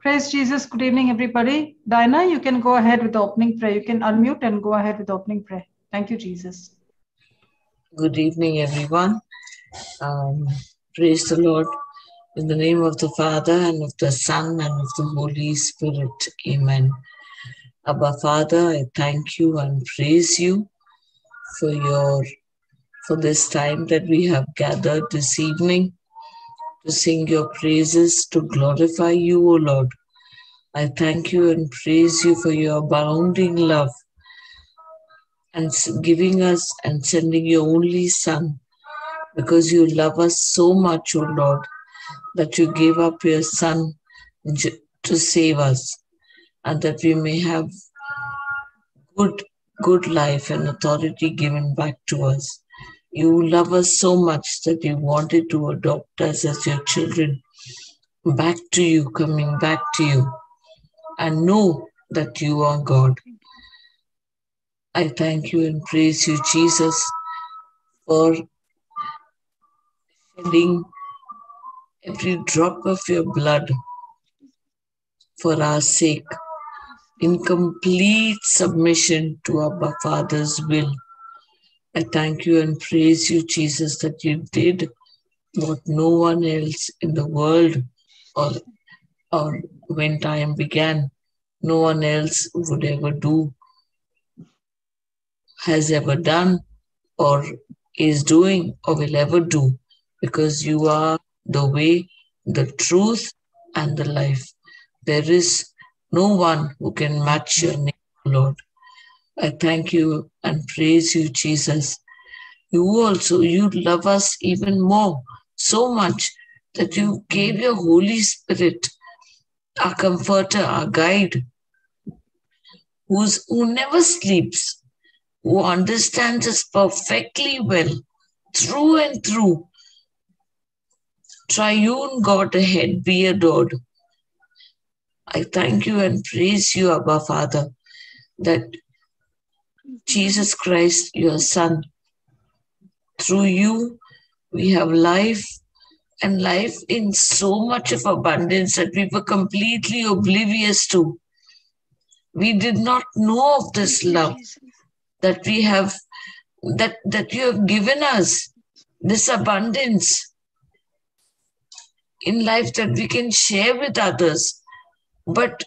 Praise Jesus. Good evening, everybody. Dinah, you can go ahead with the opening prayer. You can unmute and go ahead with the opening prayer. Thank you, Jesus. Good evening, everyone. Praise the Lord. In the name of the Father, and of the Son, and of the Holy Spirit. Amen. Abba, Father, I thank you and praise you for this time that we have gathered this evening to sing your praises, to glorify you, O Lord. I thank you and praise you for your abounding love and giving us and sending your only Son, because you love us so much, O Lord, that you gave up your Son to save us, and that we may have good life and authority given back to us. You love us so much that you wanted to adopt us as your children back to you, coming back to you, and know that you are God. I thank you and praise you, Jesus, for shedding every drop of your blood for our sake, in complete submission to our Father's will. I thank you and praise you, Jesus, that you did what no one else in the world or when time began, no one else would ever do, has ever done, or is doing, or will ever do, because you are the way, the truth, and the life. There is no one who can match your name, Lord. I thank you and praise you, Jesus. You love us even more, so much that you gave your Holy Spirit, our comforter, our guide, who never sleeps, who understands us perfectly well, through and through. Triune God ahead, be adored. I thank you and praise you, Abba Father, that Jesus Christ, your Son, through you we have life, and life in so much of abundance that we were completely oblivious to. We did not know of this love that we have, that you have given us, this abundance in life that we can share with others. But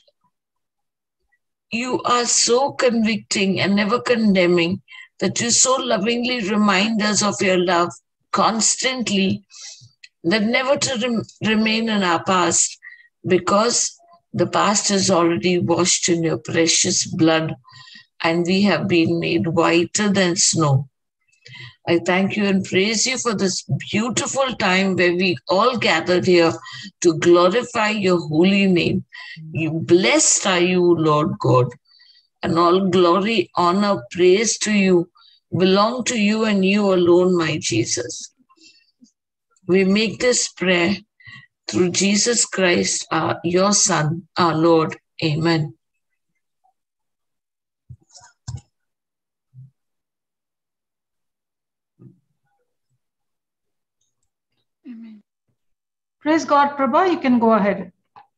you are so convicting and never condemning that you so lovingly remind us of your love constantly, that never to remain in our past, because the past is already washed in your precious blood, and we have been made whiter than snow. I thank you and praise you for this beautiful time where we all gathered here to glorify your holy name. You blessed are you, Lord God, and all glory, honor, praise to you belong to you and you alone, my Jesus. We make this prayer through Jesus Christ, your Son, our Lord. Amen. Amen. Praise God, Prabha. You can go ahead.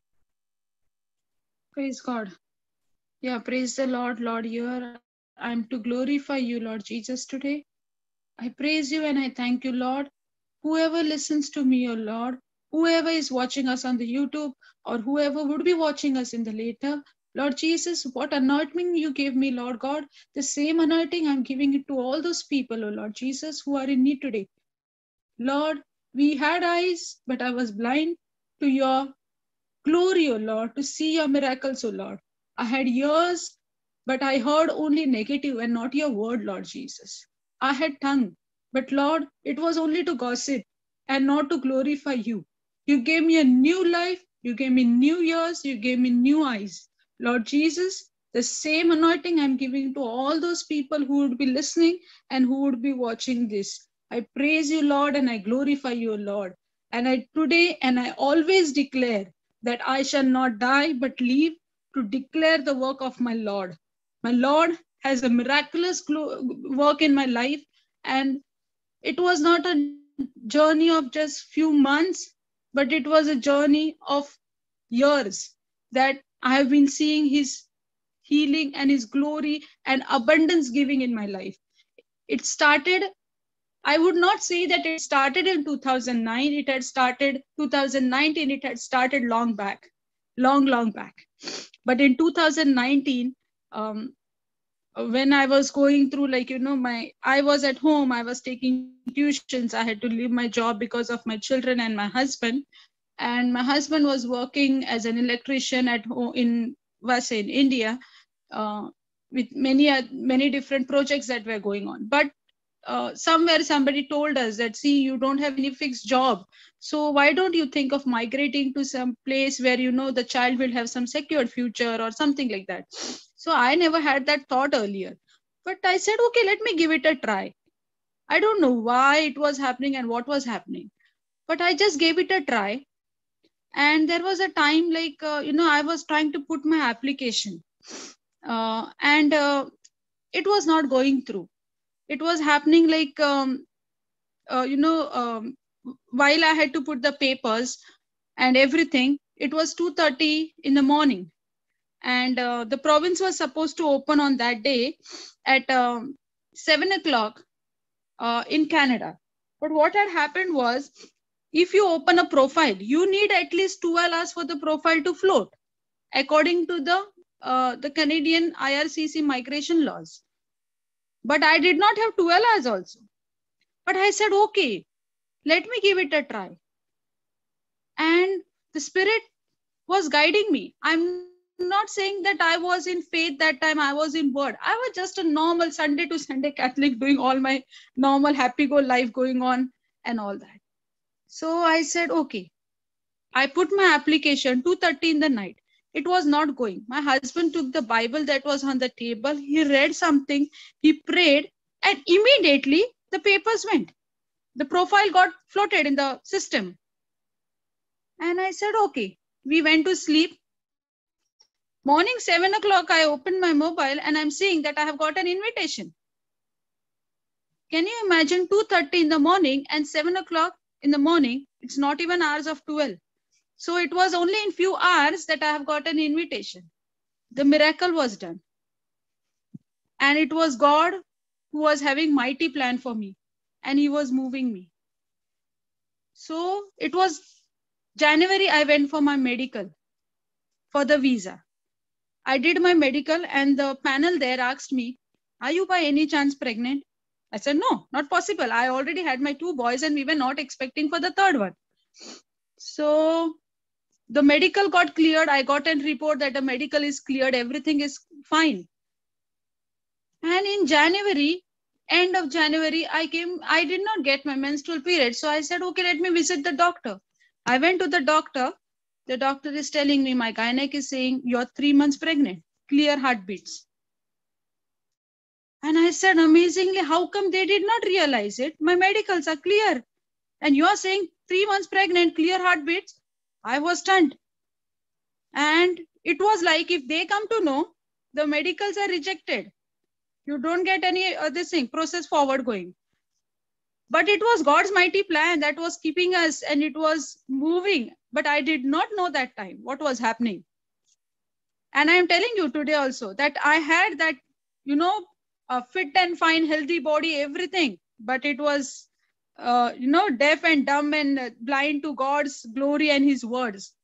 Praise God. Yeah, praise the Lord, Lord. Here I'm to glorify you, Lord Jesus, today. I praise you and I thank you, Lord. Whoever listens to me, O Lord, whoever is watching us on the YouTube, or whoever would be watching us in the later, Lord Jesus, what anointing you gave me, Lord God, the same anointing I'm giving it to all those people, O Lord Jesus, who are in need today. Lord, we had eyes, but I was blind to your glory, O Lord, to see your miracles, O Lord. I had ears, but I heard only negative and not your word, Lord Jesus. I had tongue, but Lord, it was only to gossip and not to glorify you. You gave me a new life, you gave me new ears, you gave me new eyes. Lord Jesus, the same anointing I'm giving to all those people who would be listening and who would be watching this. I praise you, Lord, and I glorify you, Lord. And I today and I always declare that I shall not die but live to declare the work of my Lord. My Lord has a miraculous work in my life, and it was not a journey of just few months, but it was a journey of years. that I have been seeing his healing and his glory and abundance giving in my life. It started, I would not say that it started in 2009. It had started 2019. It had started long back, long back. But in 2019, when I was going through, like, I was at home, I was taking tuitions, I had to leave my job because of my children and my husband. And my husband was working as an electrician at home in Vasa in India, with many different projects that were going on. But somewhere somebody told us that, see, you don't have any fixed job, so why don't you think of migrating to some place where the child will have some secured future or something like that. So I never had that thought earlier, but I said, okay, let me give it a try. I don't know why it was happening and what was happening, but I just gave it a try. And there was a time, like, I was trying to put my application, and it was not going through. It was happening like, while I had to put the papers and everything, it was 2:30 in the morning. And the province was supposed to open on that day at 7 o'clock in Canada. But what had happened was, if you open a profile, you need at least 12 hours for the profile to float, according to the Canadian IRCC migration laws. But I did not have 12 hours also. But I said, okay, let me give it a try. And the Spirit was guiding me. I'm not saying that I was in faith that time, I was in word. I was just a normal Sunday to Sunday Catholic, doing all my normal happy-go life going on and all that. So I said, okay. I put my application 2:30 in the night. It was not going. My husband took the Bible that was on the table. He read something. He prayed, and immediately the papers went. The profile got floated in the system. And I said, okay. We went to sleep. Morning 7 o'clock, I opened my mobile and I'm seeing that I have got an invitation. Can you imagine 2:30 in the morning and 7 o'clock in the morning? It's not even hours of 12. So it was only in few hours that I have got an invitation. The miracle was done. And it was God who was having mighty plan for me. And he was moving me. So it was January, I went for my medical, for the visa. I did my medical and the panel there asked me, are you by any chance pregnant? I said, no, not possible. I already had my 2 boys and we were not expecting for the 3rd one. So the medical got cleared. I got a report that the medical is cleared. Everything is fine. And in January, end of January, I did not get my menstrual period. So I said, okay, let me visit the doctor. I went to the doctor. The doctor is telling me, my gynec is saying, you're 3 months pregnant, clear heartbeats. And I said, amazingly, how come they did not realize it? My medicals are clear. And you're saying 3 months pregnant, clear heartbeats? I was stunned. And it was like, if they come to know, the medicals are rejected. You don't get any this thing, process forward going. But it was God's mighty plan that was keeping us and it was moving. But I did not know that time what was happening. And I am telling you today also that I had that, a fit and fine, healthy body, everything. But it was, deaf and dumb and blind to God's glory and his words.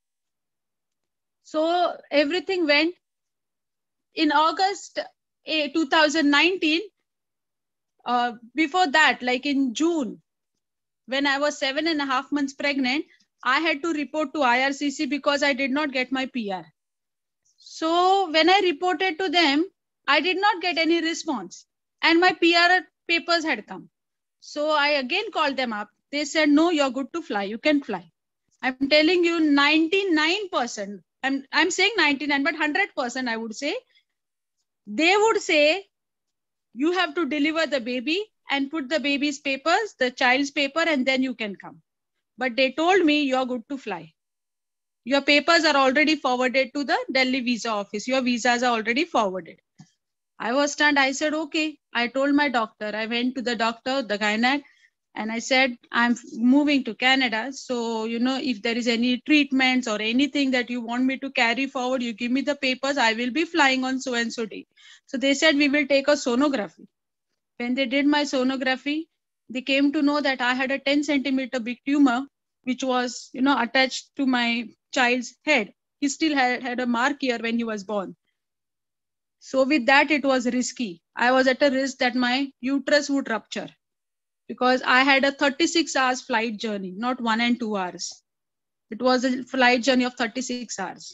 So everything went. In August 2019, before that, like in June, when I was 7.5 months pregnant, I had to report to IRCC because I did not get my PR. So when I reported to them, I did not get any response and my PR papers had come. So I again called them up. They said, no, you're good to fly. You can fly. I'm telling you 99%. I'm saying 99, but 100% I would say. They would say, you have to deliver the baby and put the baby's papers, the child's paper, and then you can come. But they told me, you're good to fly. Your papers are already forwarded to the Delhi visa office. Your visas are already forwarded. I was stunned. I said, okay. I told my doctor. I went to the doctor, the gynec, And I said, I'm moving to Canada. So, if there is any treatments or anything that you want me to carry forward, you give me the papers. I will be flying on so and so day. So they said, we will take a sonography. When they did my sonography, they came to know that I had a 10 centimeter big tumor, which was, attached to my child's head. He still had a mark here when he was born. So with that, it was risky. I was at a risk that my uterus would rupture, because I had a 36 hours flight journey, not 1 and 2 hours. It was a flight journey of 36 hours.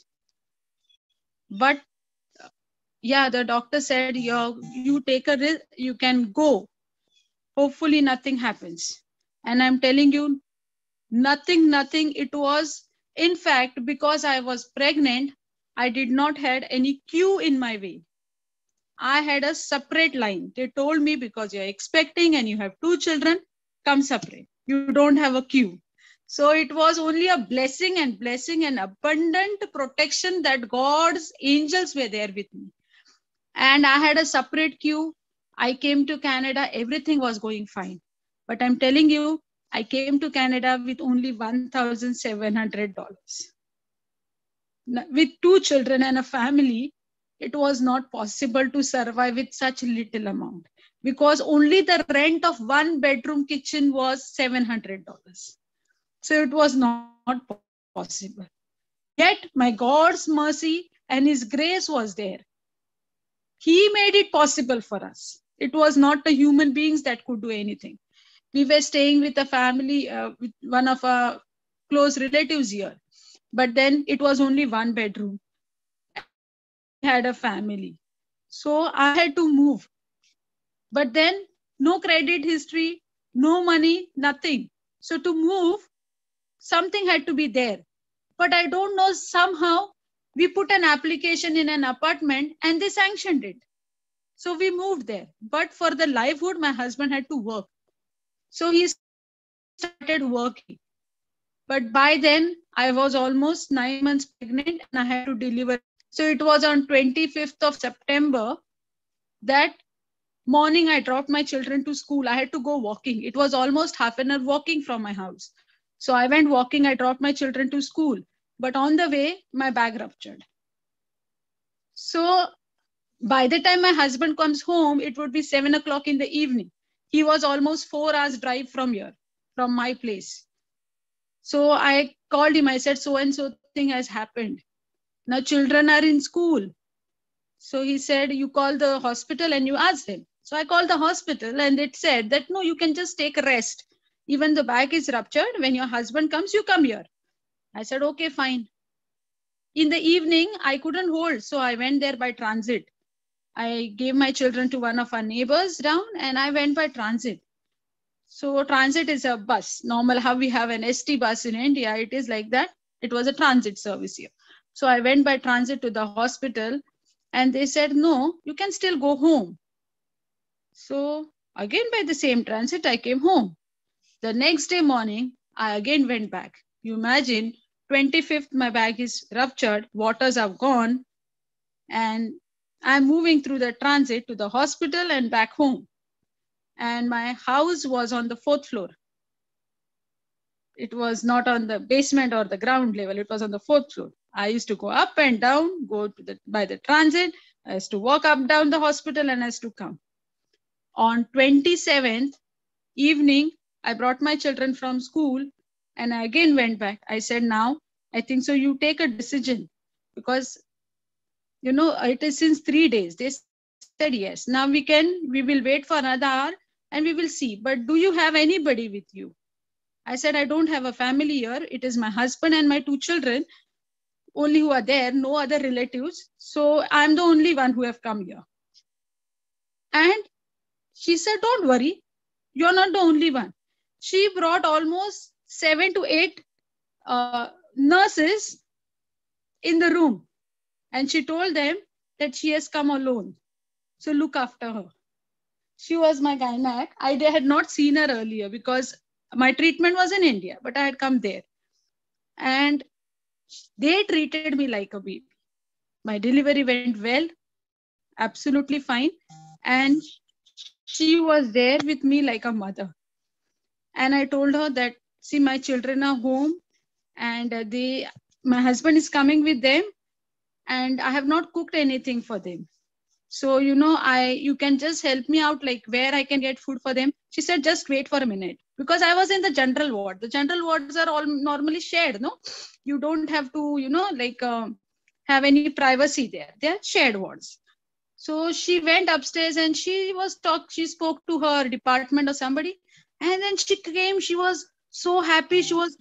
But yeah, the doctor said, you take a risk, you can go. Hopefully nothing happens. And I'm telling you, nothing. It was, in fact, because I was pregnant, I did not had any queue in my way. I had a separate line. They told me, because you're expecting and you have 2 children, come separate. You don't have a queue. So it was only a blessing and abundant protection that God's angels were there with me. And I had a separate queue. I came to Canada. Everything was going fine. But I'm telling you, I came to Canada with only $1,700. With 2 children and a family, it was not possible to survive with such little amount, because only the rent of 1 bedroom kitchen was $700. So it was not possible. Yet my God's mercy and his grace was there. He made it possible for us. It was not the human beings that could do anything. We were staying with a family, with one of our close relatives here. But then it was only 1 bedroom and we had a family. So I had to move. But then no credit history, no money, nothing. So to move, something had to be there. But I don't know, somehow we put an application in an apartment and they sanctioned it. So we moved there. But for the livelihood, my husband had to work. So he started working. But by then, I was almost 9 months pregnant and I had to deliver. So it was on 25th of September that morning I dropped my children to school. I had to go walking. It was almost half an hour walking from my house. So I went walking. I dropped my children to school. But on the way, my back ruptured. So by the time my husband comes home, it would be 7 o'clock in the evening. He was almost 4 hours drive from here, from my place. So I called him. I said, so and so thing has happened. Now children are in school. So he said, you call the hospital and you ask them. So I called the hospital and it said that, no, you can just take a rest. Even the back is ruptured. When your husband comes, you come here. I said, okay, fine. In the evening, I couldn't hold. So I went there by transit. I gave my children to one of our neighbors down and I went by transit. So transit is a bus. Normal, how we have an ST bus in India, it is like that. It was a transit service here. So I went by transit to the hospital and they said, no, you can still go home. So again, by the same transit, I came home. The next day morning, I again went back. You imagine, 25th, my back is ruptured, waters have gone, and I'm moving through the transit to the hospital and back home. And my house was on the 4th floor. It was not on the basement or the ground level. It was on the 4th floor. I used to go up and down, go to by the transit. I used to walk up down the hospital and I used to come. On 27th evening, I brought my children from school and I again went back. I said, now, I think so you take a decision, because, it is since 3 days. They said, yes. Now we will wait for another hour and we will see. But do you have anybody with you? I said, I don't have a family here. It is my husband and my 2 children only who are there, no other relatives. So I'm the only one who have come here. And she said, don't worry, you're not the only one. She brought almost 7 to 8 nurses in the room. And she told them that she has come alone. So look after her. She was my gynec. I had not seen her earlier because my treatment was in India, but I had come there. And they treated me like a baby. My delivery went well, absolutely fine. And she was there with me like a mother. And I told her that, see, my children are home and my husband is coming with them and I have not cooked anything for them. So, you can just help me out, like where I can get food for them. She said, just wait for a minute, because I was in the general ward. The general wards are all normally shared, no? You don't have to, have any privacy there. They're shared wards. So she went upstairs and she spoke to her department or somebody. And then she came, she was so happy. She was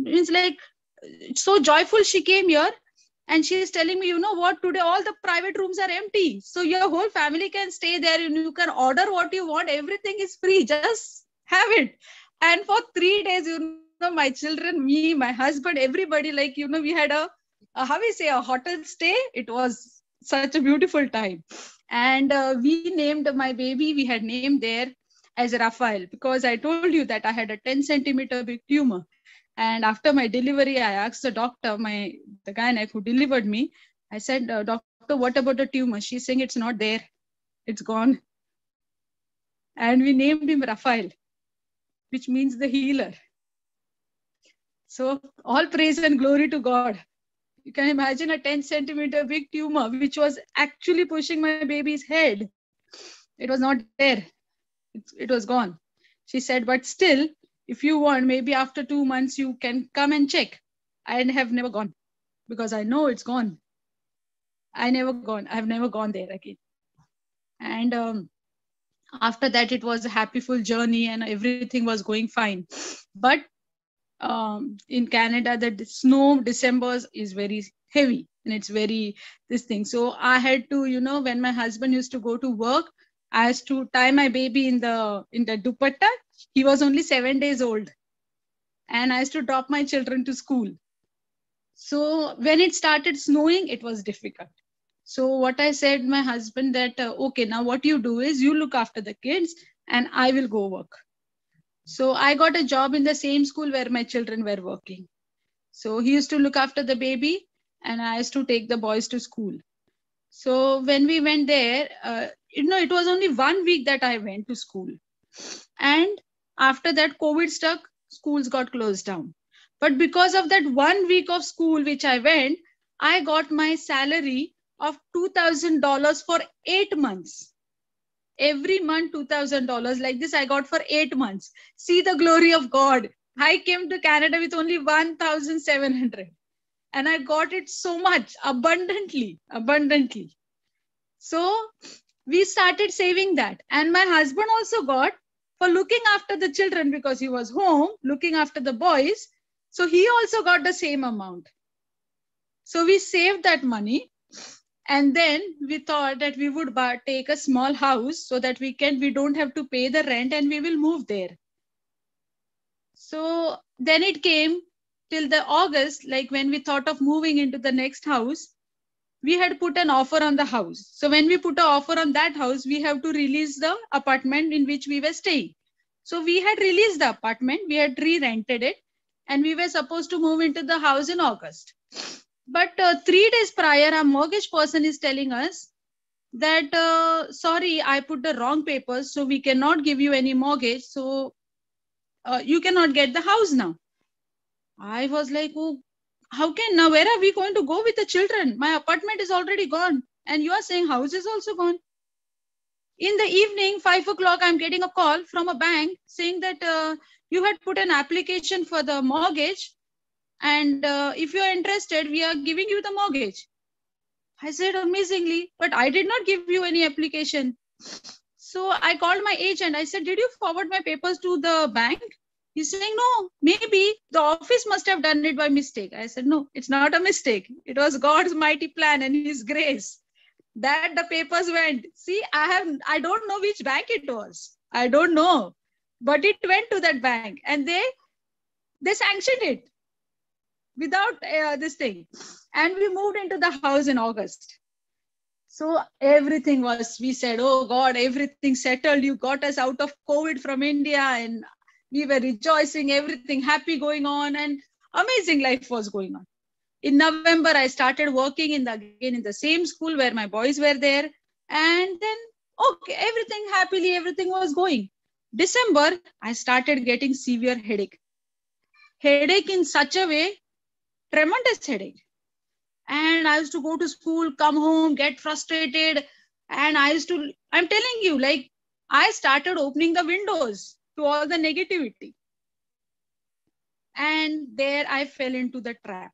so joyful. She came here and she is telling me, you know what, today all the private rooms are empty. So your whole family can stay there. You can order what you want. Everything is free. Just have it. And for 3 days, my children, me, my husband, everybody, we had a hotel stay. It was such a beautiful time. And we named my baby, we had named there as Raphael, because I told you that I had a 10 centimeter big tumor. And after my delivery, I asked the doctor, the gynaec who delivered me, I said, doctor, what about the tumor? She's saying it's not there. It's gone. And we named him Raphael, which means the healer. So all praise and glory to God. You can imagine a 10 centimeter big tumor, which was actually pushing my baby's head. It was not there. It was gone. She said, but still, if you want, maybe after 2 months, you can come and check. I have never gone because I know it's gone. I've never gone there again. And after that, it was a happy, full journey and everything was going fine. But in Canada, the snow December is very heavy and it's very this thing. So I had to, when my husband used to go to work, I used to tie my baby in the dupatta. He was only 7 days old. And I used to drop my children to school. So when it started snowing, it was difficult. So what I said, my husband, that, okay, now what you do is you look after the kids and I will go work. So I got a job in the same school where my children were working. So he used to look after the baby and I used to take the boys to school. So when we went there, it was only 1 week that I went to school. And after that, COVID stuck, schools got closed down. But because of that 1 week of school which I went, I got my salary of $2,000 for 8 months. Every month, $2,000 like this I got for 8 months. See the glory of God. I came to Canada with only 1,700 and I got it so much abundantly. So we started saving that. And my husband also got for looking after the children because he was home looking after the boys. So he also got the same amount. So we saved that money. And then we thought that we would take a small house so that we don't have to pay the rent and we will move there. So then it came till the August, like when we thought of moving into the next house, we had put an offer on the house. So when we put an offer on that house, we have to release the apartment in which we were staying. So we had released the apartment, we had re-rented it, and we were supposed to move into the house in August. But 3 days prior, our mortgage person is telling us that, sorry, I put the wrong papers, so we cannot give you any mortgage. So you cannot get the house now. I was like, oh, how can now? Where are we going to go with the children? My apartment is already gone. And you are saying house is also gone. In the evening, 5 o'clock, I'm getting a call from a bank saying that you had put an application for the mortgage. And if you are interested, we are giving you the mortgage. I said, amazingly, but I did not give you any application. So I called my agent. I said, did you forward my papers to the bank? He's saying, no, maybe the office must have done it by mistake. I said, no, it's not a mistake. It was God's mighty plan and his grace that the papers went. See, I don't know which bank it was. I don't know, but it went to that bank and they sanctioned it without this thing. And we moved into the house in August. So everything we said, oh God, everything settled. You got us out of COVID from India and we were rejoicing, everything happy going on and amazing life was going on. In November, I started working again in the same school where my boys were there. And then, okay, everything was going. December, I started getting severe headache. Headache in such a way, tremendous headache. And I used to go to school, come home, get frustrated. And I'm telling you, like, I started opening the windows to all the negativity. And there I fell into the trap.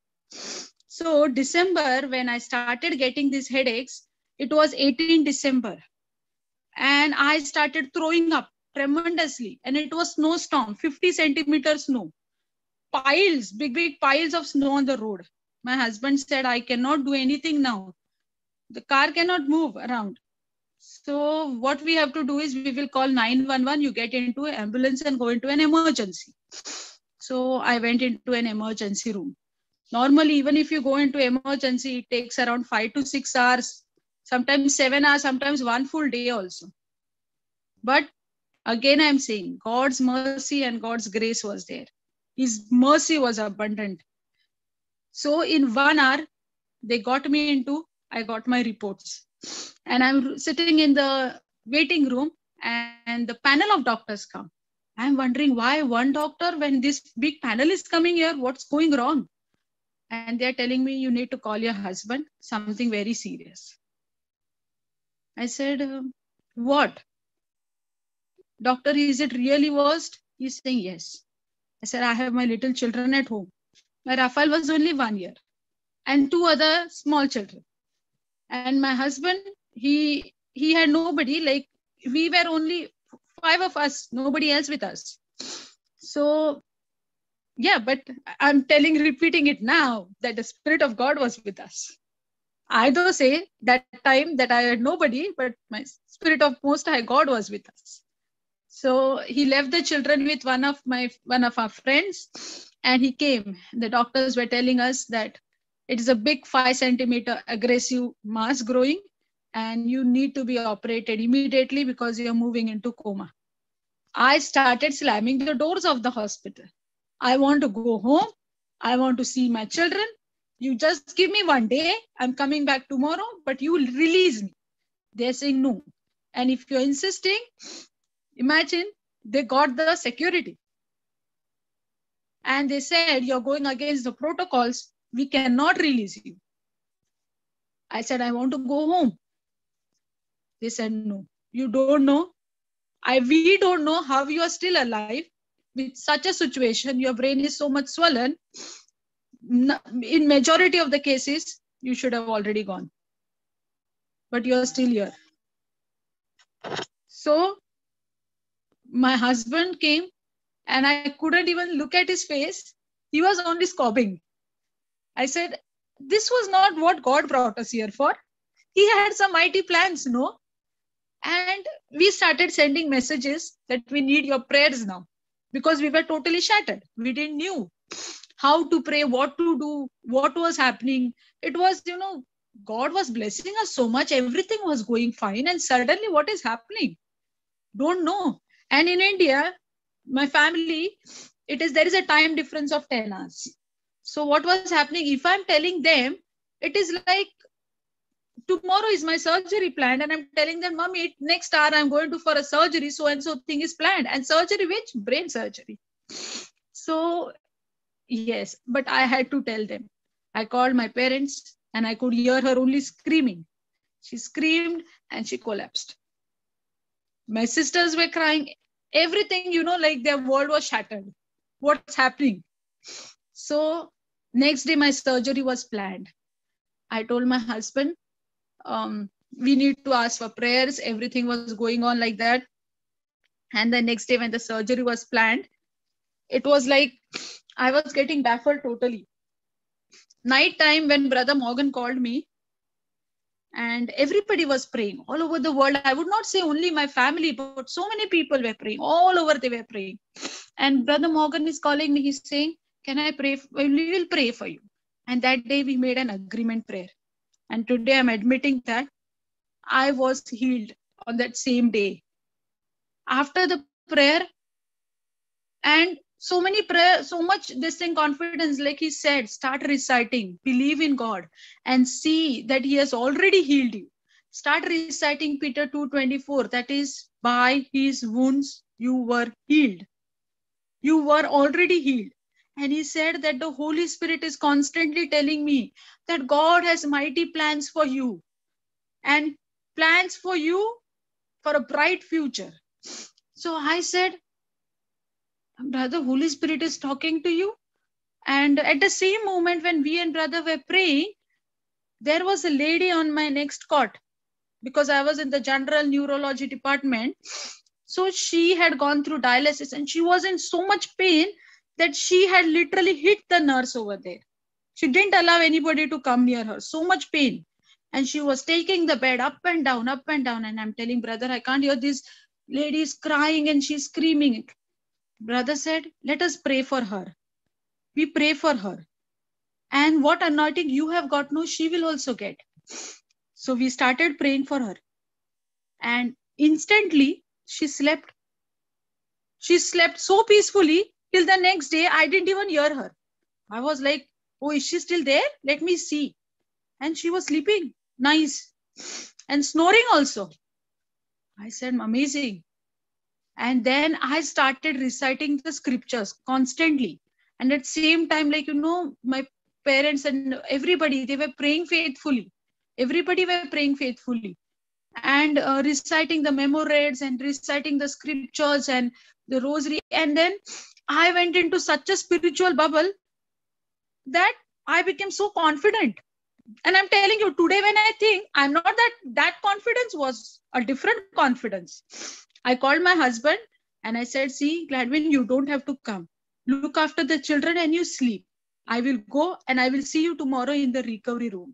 So December, when I started getting these headaches, it was 18 December. And I started throwing up tremendously. And it was snowstorm, 50 centimeters snow. Piles, big piles of snow on the road. My husband said, I cannot do anything now. The car cannot move around. So what we have to do is we will call 911. You get into an ambulance and go into an emergency. So I went into an emergency room. Normally, even if you go into emergency, it takes around 5 to 6 hours, sometimes 7 hours, sometimes one full day also. But again, I'm saying God's mercy and God's grace was there. His mercy was abundant. So in 1 hour, they got me into, I got my reports. And I'm sitting in the waiting room and the panel of doctors come. I'm wondering why one doctor when this big panel is coming here, what's going wrong? And they're telling me you need to call your husband, something very serious. I said, what? Doctor, is it really worst? He's saying yes. I said, I have my little children at home. My Rafael was only 1 year and 2 other small children. And my husband, he had nobody, like we were only 5 of us, nobody else with us. So yeah, but I'm repeating it now that the Spirit of God was with us. I don't say that time that I had nobody, but my Spirit of Most High God was with us. So he left the children with one of our friends, and he came. The doctors were telling us that it is a big 5 centimeter aggressive mass growing, and you need to be operated immediately because you're moving into coma. I started slamming the doors of the hospital. I want to go home. I want to see my children. You just give me 1 day. I'm coming back tomorrow, but you will release me. They're saying no. And if you're insisting, imagine they got the security. And they said, you're going against the protocols. We cannot release you. I said, I want to go home. They said, no, you don't know. We don't know how you are still alive. With such a situation, your brain is so much swollen. In majority of the cases, you should have already gone. But you're still here. So my husband came and I couldn't even look at his face. He was only scoffing. I said, this was not what God brought us here for. He had some mighty plans, no? And we started sending messages that we need your prayers now because we were totally shattered. We didn't know how to pray, what to do, what was happening. It was, God was blessing us so much. Everything was going fine. And suddenly what is happening? Don't know. And in India, my family, there is a time difference of 10 hours. So what was happening? If I'm telling them, it is like, tomorrow is my surgery planned and I'm telling them, Mommy, next hour I'm going to for a surgery, so and so thing is planned. And surgery, which? Brain surgery. So yes, but I had to tell them. I called my parents and I could hear her only screaming. She screamed and she collapsed. My sisters were crying. Everything, like their world was shattered. What's happening? So next day my surgery was planned. I told my husband, we need to ask for prayers. Everything was going on like that. And the next day when the surgery was planned, it was like I was getting baffled totally. Night time when Brother Morgan called me and everybody was praying all over the world. I would not say only my family, but so many people were praying. All over they were praying. And Brother Morgan is calling me. He's saying, can I pray? We will pray for you. And that day we made an agreement prayer. And today I'm admitting that I was healed on that same day. After the prayer, and so many prayer, so much this thing confidence, like he said, start reciting, believe in God and see that he has already healed you. Start reciting Peter 2:24, that is by his wounds You were healed. You were already healed. And he said that the Holy Spirit is constantly telling me that God has mighty plans for you and plans for you for a bright future. So I said, brother, Holy Spirit is talking to you. And at the same moment when we and brother were praying, there was a lady on my next cot because I was in the general neurology department. So she had gone through dialysis and she was in so much pain that she had literally hit the nurse over there. She didn't allow anybody to come near her. So much pain. And she was taking the bed up and down, up and down. And I'm telling brother, I can't hear this lady is crying and she's screaming. Brother said, let us pray for her. We pray for her. And what anointing you have got, no, she will also get. So we started praying for her. And instantly she slept. She slept so peacefully till the next day. I didn't even hear her. I was like, oh, is she still there? Let me see. And she was sleeping nice and snoring also. I said, amazing. And then I started reciting the scriptures constantly. And at the same time, like, my parents and everybody, they were praying faithfully. Everybody were praying faithfully. And reciting the memorates and reciting the scriptures and the rosary. And then I went into such a spiritual bubble that I became so confident. And I'm telling you, today when I think, I'm not that confidence was a different confidence. I called my husband and I said, see, Gladwin, you don't have to come. Look after the children and you sleep. I will go and I will see you tomorrow in the recovery room.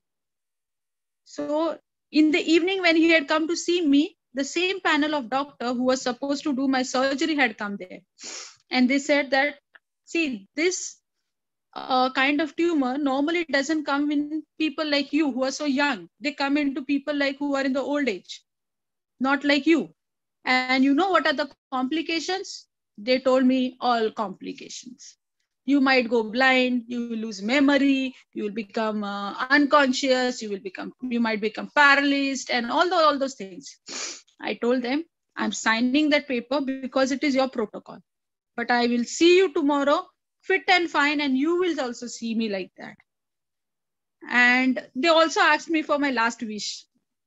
So in the evening when he had come to see me, the same panel of doctor who was supposed to do my surgery had come there. And they said that, see, this kind of tumor normally doesn't come in people like you who are so young. They come into people like who are in the old age, not like you. And you know what are the complications? They told me all complications. You might go blind, you will lose memory, you will become unconscious, you might become paralyzed, and all those things. I told them, I'm signing that paper because it is your protocol. But I will see you tomorrow fit and fine, and you will also see me like that. And they also asked me for my last wish.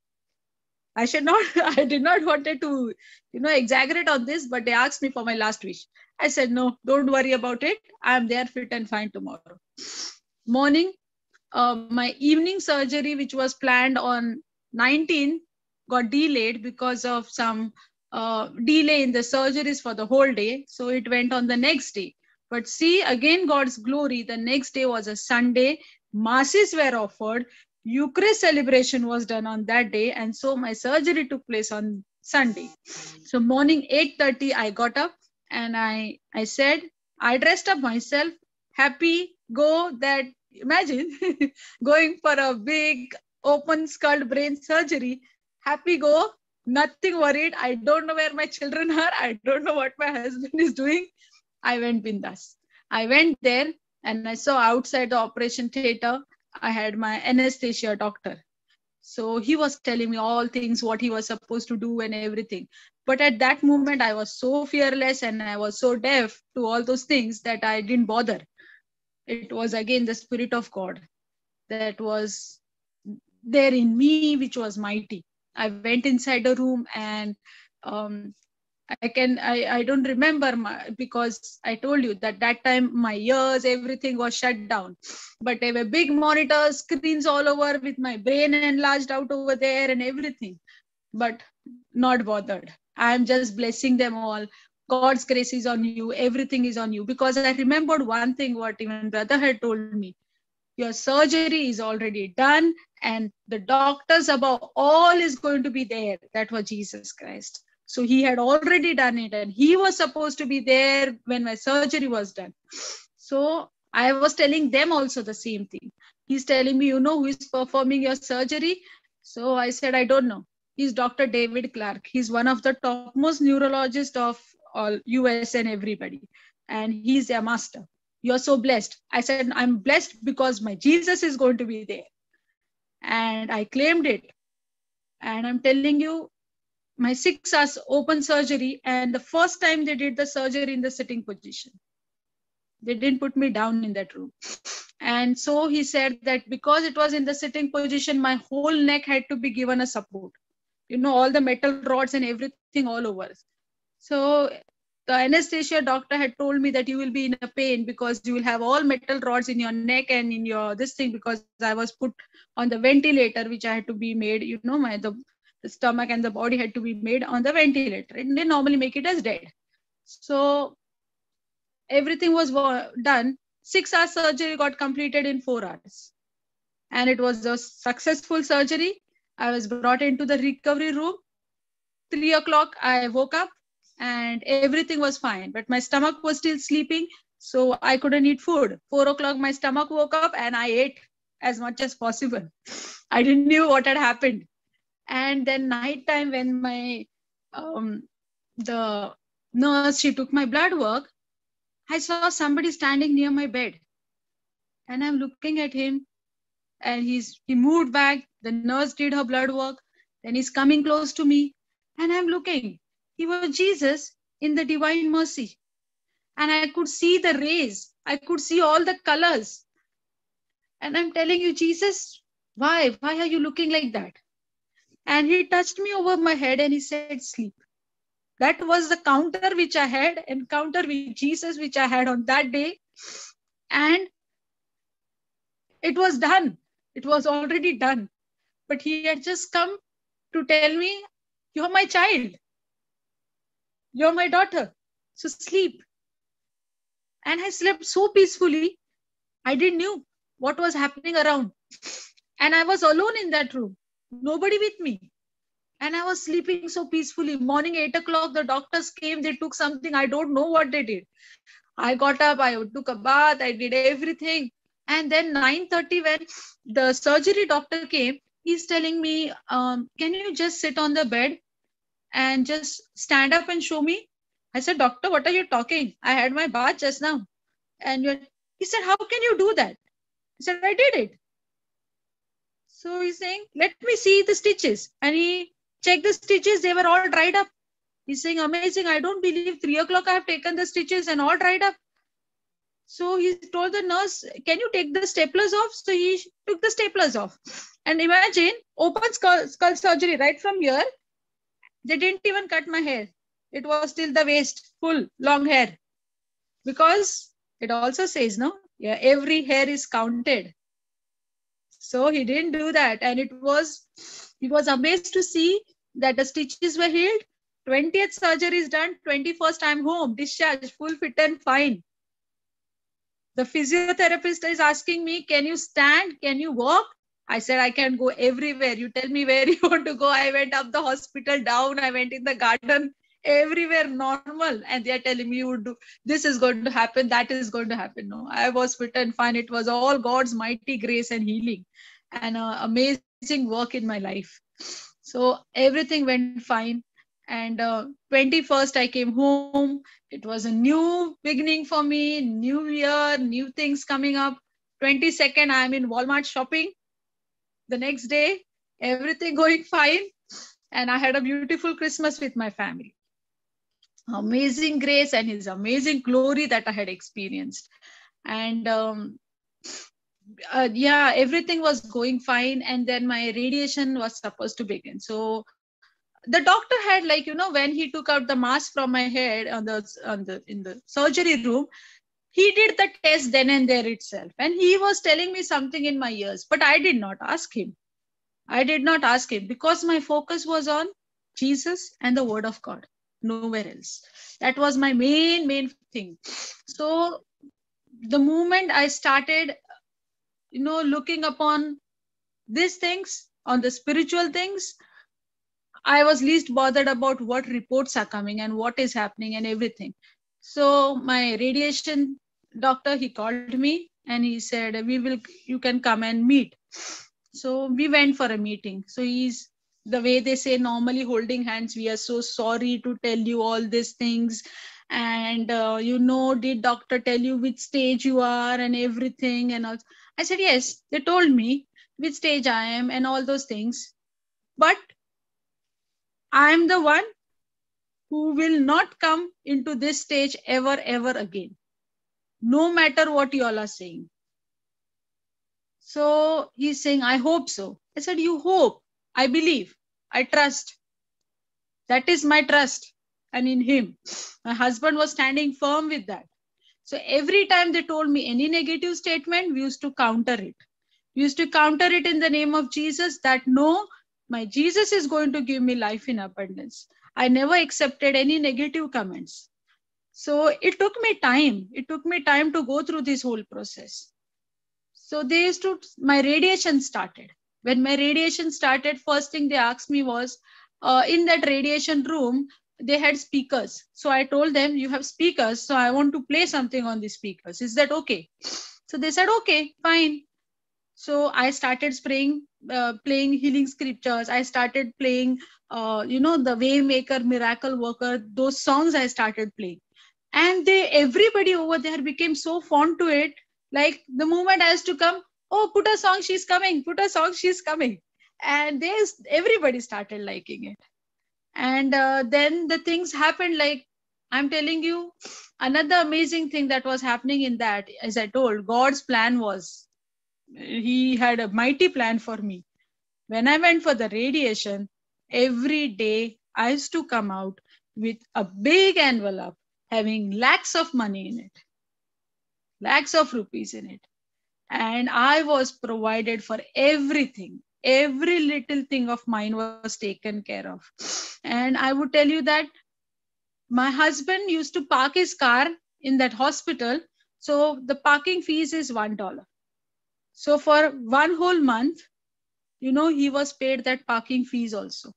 I did not wanted to, exaggerate on this, but they asked me for my last wish. I said, no, don't worry about it. I'm there fit and fine tomorrow. Morning, my evening surgery, which was planned on 19, got delayed because of some delay in the surgeries for the whole day. So it went on the next day. But see, again, God's glory, the next day was a Sunday. Masses were offered. Eucharist celebration was done on that day. And so my surgery took place on Sunday. So morning 8:30, I got up and I said, I dressed up myself, happy, go that, imagine going for a big open skull brain surgery, happy go, nothing worried. I don't know where my children are. I don't know what my husband is doing. I went bindas. I went there and I saw outside the operation theater, I had my anesthesia doctor. So he was telling me all things, what he was supposed to do and everything. But at that moment, I was so fearless and I was so deaf to all those things that I didn't bother. It was again the Spirit of God that was there in me, which was mighty. I went inside the room and I don't remember because I told you that time my ears, everything was shut down. But there were big monitors, screens all over with my brain enlarged out over there and everything. But not bothered. I'm just blessing them all. God's grace is on you. Everything is on you. Because I remembered one thing what even brother had told me. Your surgery is already done and the doctors above all is going to be there. That was Jesus Christ. So he had already done it and he was supposed to be there when my surgery was done. So I was telling them also the same thing. He's telling me, who is performing your surgery? So I said, I don't know. He's Dr. David Clark. He's one of the topmost neurologists of all US and everybody. And he's a master. You're so blessed. I said, I'm blessed because my Jesus is going to be there. And I claimed it. And I'm telling you, my 6 hours open surgery, and the first time they did the surgery in the sitting position. They didn't put me down in that room. And so he said that because it was in the sitting position, my whole neck had to be given a support. All the metal rods and everything all over. So the anesthesia doctor had told me that you will be in a pain because you will have all metal rods in your neck and in your this thing, because I was put on the ventilator, which I had to be made, the stomach and the body had to be made on the ventilator, and they normally make it as dead. So everything was done. 6 hours surgery got completed in 4 hours. And it was a successful surgery. I was brought into the recovery room. 3 o'clock, I woke up and everything was fine. But my stomach was still sleeping, so I couldn't eat food. 4 o'clock, my stomach woke up and I ate as much as possible. I didn't know what had happened. And then night time, when the nurse, she took my blood work, I saw somebody standing near my bed. And I'm looking at him, and he moved back. The nurse did her blood work. Then he's coming close to me, and I'm looking. He was Jesus in the divine mercy. And I could see the rays. I could see all the colors. And I'm telling you, Jesus, why? Why are you looking like that? And he touched me over my head and he said, sleep. That was the encounter with Jesus, which I had on that day. And it was done. It was already done. But he had just come to tell me, you're my child. You're my daughter. So sleep. And I slept so peacefully. I didn't know what was happening around. And I was alone in that room. Nobody with me. And I was sleeping so peacefully. Morning 8 o'clock, the doctors came. They took something. I don't know what they did. I got up. I took a bath. I did everything. And then 9:30, when the surgery doctor came, he's telling me, can you just sit on the bed and just stand up and show me? I said, doctor, what are you talking? I had my bath just now. And he said, how can you do that? I said, I did it. So he's saying, let me see the stitches. And he checked the stitches. They were all dried up. He's saying, amazing. I don't believe 3 o'clock I have taken the stitches and all dried up. So he told the nurse, can you take the staplers off? So he took the staplers off. And imagine, open skull surgery right from here. They didn't even cut my hair. It was till the waist, full, long hair. Because it also says, no, yeah, every hair is counted. So he didn't do that. And he was amazed to see that the stitches were healed. 20th surgery is done. 21st, I'm home, discharged, full fit and fine. The physiotherapist is asking me, can you stand? Can you walk? I said, I can go everywhere. You tell me where you want to go. I went up the hospital, down. I went in the garden, everywhere normal. And they are telling me, this is going to happen. That is going to happen. No, I was fit and fine. It was all God's mighty grace and healing and amazing work in my life. So everything went fine. And 21st, I came home. It was a new beginning for me, new year, new things coming up. 22nd, I'm in Walmart shopping. The next day, everything going fine. And I had a beautiful Christmas with my family. Amazing grace and his amazing glory that I had experienced. And everything was going fine. And then my radiation was supposed to begin. So the doctor had, when he took out the mask from my head in the surgery room, he did the test then and there itself. And he was telling me something in my ears, but I did not ask him. Because my focus was on Jesus and the word of God, nowhere else. That was my main thing. So the moment I started, looking upon these things, on the spiritual things, I was least bothered about what reports are coming and what is happening and everything. So my radiation doctor, he called me and he said, you can come and meet. So we went for a meeting. So he's, the way they say, normally holding hands, we are so sorry to tell you all these things. And, did doctor tell you which stage you are and everything? And all. I said, yes, they told me which stage I am and all those things. But I am the one who will not come into this stage ever again, no matter what you all are saying. So he's saying, I hope so. I said, you hope. I believe. I trust. That is my trust. And in him, my husband was standing firm with that. So every time they told me any negative statement, we used to counter it. We used to counter it in the name of Jesus, that no, my Jesus is going to give me life in abundance. I never accepted any negative comments. So it took me time. It took me time to go through this whole process. So my radiation started. When my radiation started, first thing they asked me was, in that radiation room, they had speakers. So I told them, you have speakers, so I want to play something on the speakers. Is that okay? So they said, okay, fine. So I started playing healing scriptures. I started playing, the Waymaker, Miracle Worker, those songs I started playing. And everybody over there became so fond to it. Like the moment I used to come, oh, put a song, she's coming, put a song, she's coming. And everybody started liking it. And then the things happened, like I'm telling you, another amazing thing that was happening in that, as I told, God's plan was, he had a mighty plan for me. When I went for the radiation, every day I used to come out with a big envelope having lakhs of money in it, lakhs of rupees in it. And I was provided for everything. Every little thing of mine was taken care of. And I would tell you that my husband used to park his car in that hospital. So the parking fees is $1. So for one whole month, he was paid that parking fees also.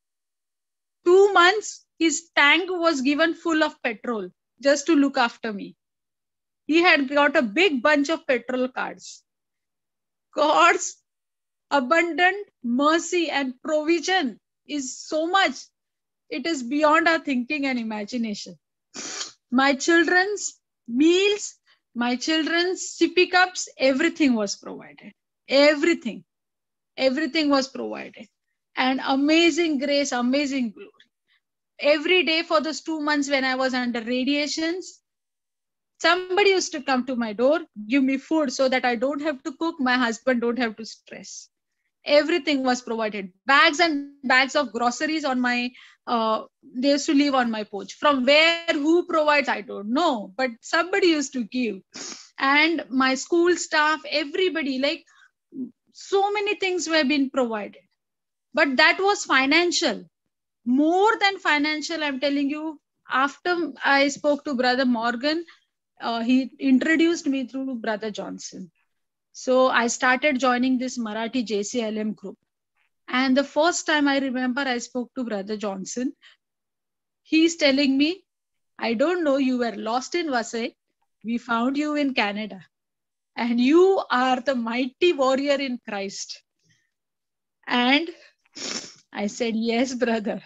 2 months, his tank was given full of petrol just to look after me. He had got a big bunch of petrol cards. God's abundant mercy and provision is so much. It is beyond our thinking and imagination. My children's meals, my children's sippy cups, everything was provided. Everything was provided. And amazing grace, amazing glory. Every day for those 2 months when I was under radiations, somebody used to come to my door, give me food so that I don't have to cook, my husband don't have to stress. Everything was provided. Bags and bags of groceries on my, they used to leave on my porch. From where, who provides, I don't know, but somebody used to give. And my school staff, everybody, like so many things were being provided. But that was financial. More than financial, I'm telling you, after I spoke to Brother Morgan, he introduced me through Brother Johnson. So I started joining this Marathi JCLM group. And the first time I remember I spoke to Brother Johnson, he's telling me, I don't know, you were lost in Vasai. We found you in Canada. And you are the mighty warrior in Christ. And I said, yes, brother,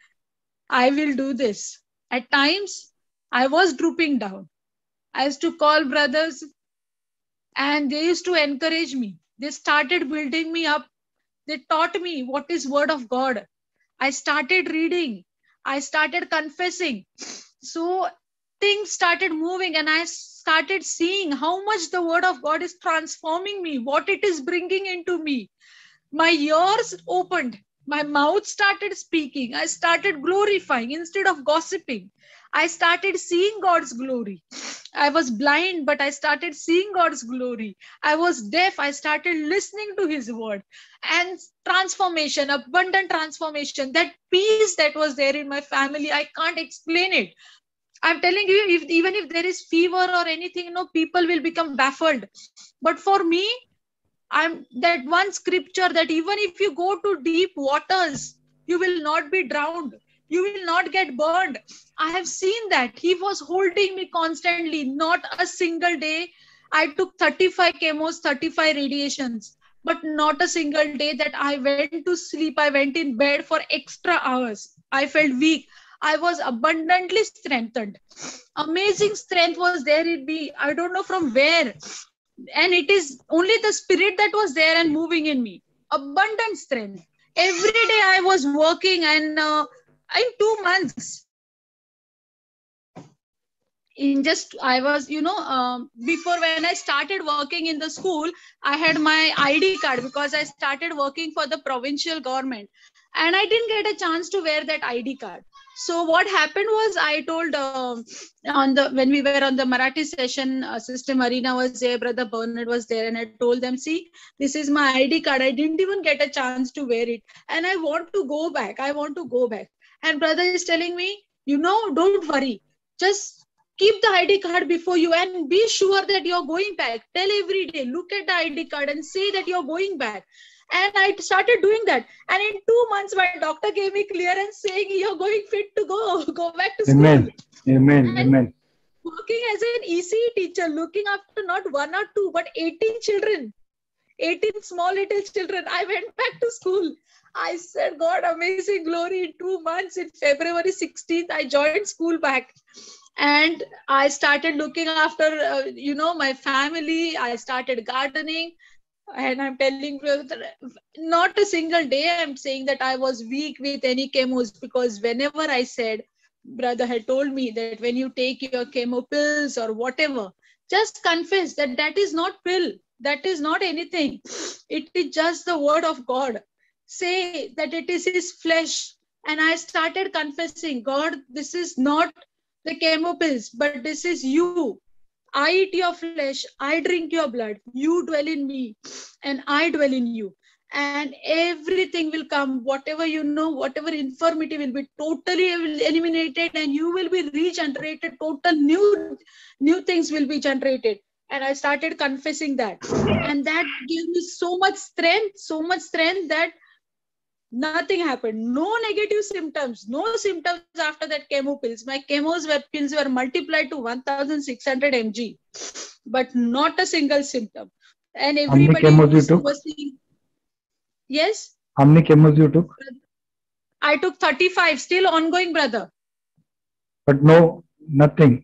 I will do this. At times, I was drooping down. I used to call brothers and they used to encourage me. They started building me up. They taught me what is word of God. I started reading. I started confessing. So things started moving and I started seeing how much the word of God is transforming me, what it is bringing into me. My ears opened. My mouth started speaking. I started glorifying instead of gossiping. I started seeing God's glory. I was blind, but I started seeing God's glory. I was deaf. I started listening to his word. And transformation, abundant transformation, that peace that was there in my family, I can't explain it. I'm telling you, even if there is fever or anything, people will become baffled. But for me, I'm that one scripture that even if you go to deep waters, you will not be drowned. You will not get burned. I have seen that. He was holding me constantly. Not a single day. I took 35 chemos, 35 radiations, but not a single day that I went to sleep. I went in bed for extra hours. I felt weak. I was abundantly strengthened. Amazing strength was there in me. I don't know from where. And it is only the spirit that was there and moving in me. Abundant strength. Every day I was working, and in 2 months, I was, before when I started working in the school, I had my ID card because I started working for the provincial government, and I didn't get a chance to wear that ID card. So what happened was, I told when we were on the Marathi session, System Arena was there, Brother Bernard was there, and I told them, see, this is my ID card. I didn't even get a chance to wear it, and I want to go back. I want to go back. And brother is telling me, don't worry, just keep the ID card before you and be sure that you're going back. Tell every day, look at the ID card and say that you're going back. And I started doing that. And in 2 months, my doctor gave me clearance saying you're going fit to go back to school. Amen. Amen. And Amen. working as an ECE teacher, looking after not one or two, but 18 children, 18 small little children. I went back to school. I said, God, amazing glory. In 2 months, in February 16th, I joined school back. And I started looking after, my family. I started gardening. And I'm telling you, not a single day I'm saying that I was weak with any chemos, because whenever I said, brother had told me that when you take your chemo pills or whatever, just confess that that is not pill. That is not anything. It is just the word of God. Say that it is his flesh. And I started confessing, God, this is not the chemo pills, but this is you. I eat your flesh, I drink your blood, you dwell in me, and I dwell in you. And everything will come, whatever whatever infirmity will be totally eliminated, and you will be regenerated, total new things will be generated. And I started confessing that. And that gave me so much strength that nothing happened. No negative symptoms, no symptoms after that chemo pills. My pills were multiplied to 1,600 mg, but not a single symptom. And everybody was saying, yes? How many chemos you took? I took 35, still ongoing, brother. But nothing.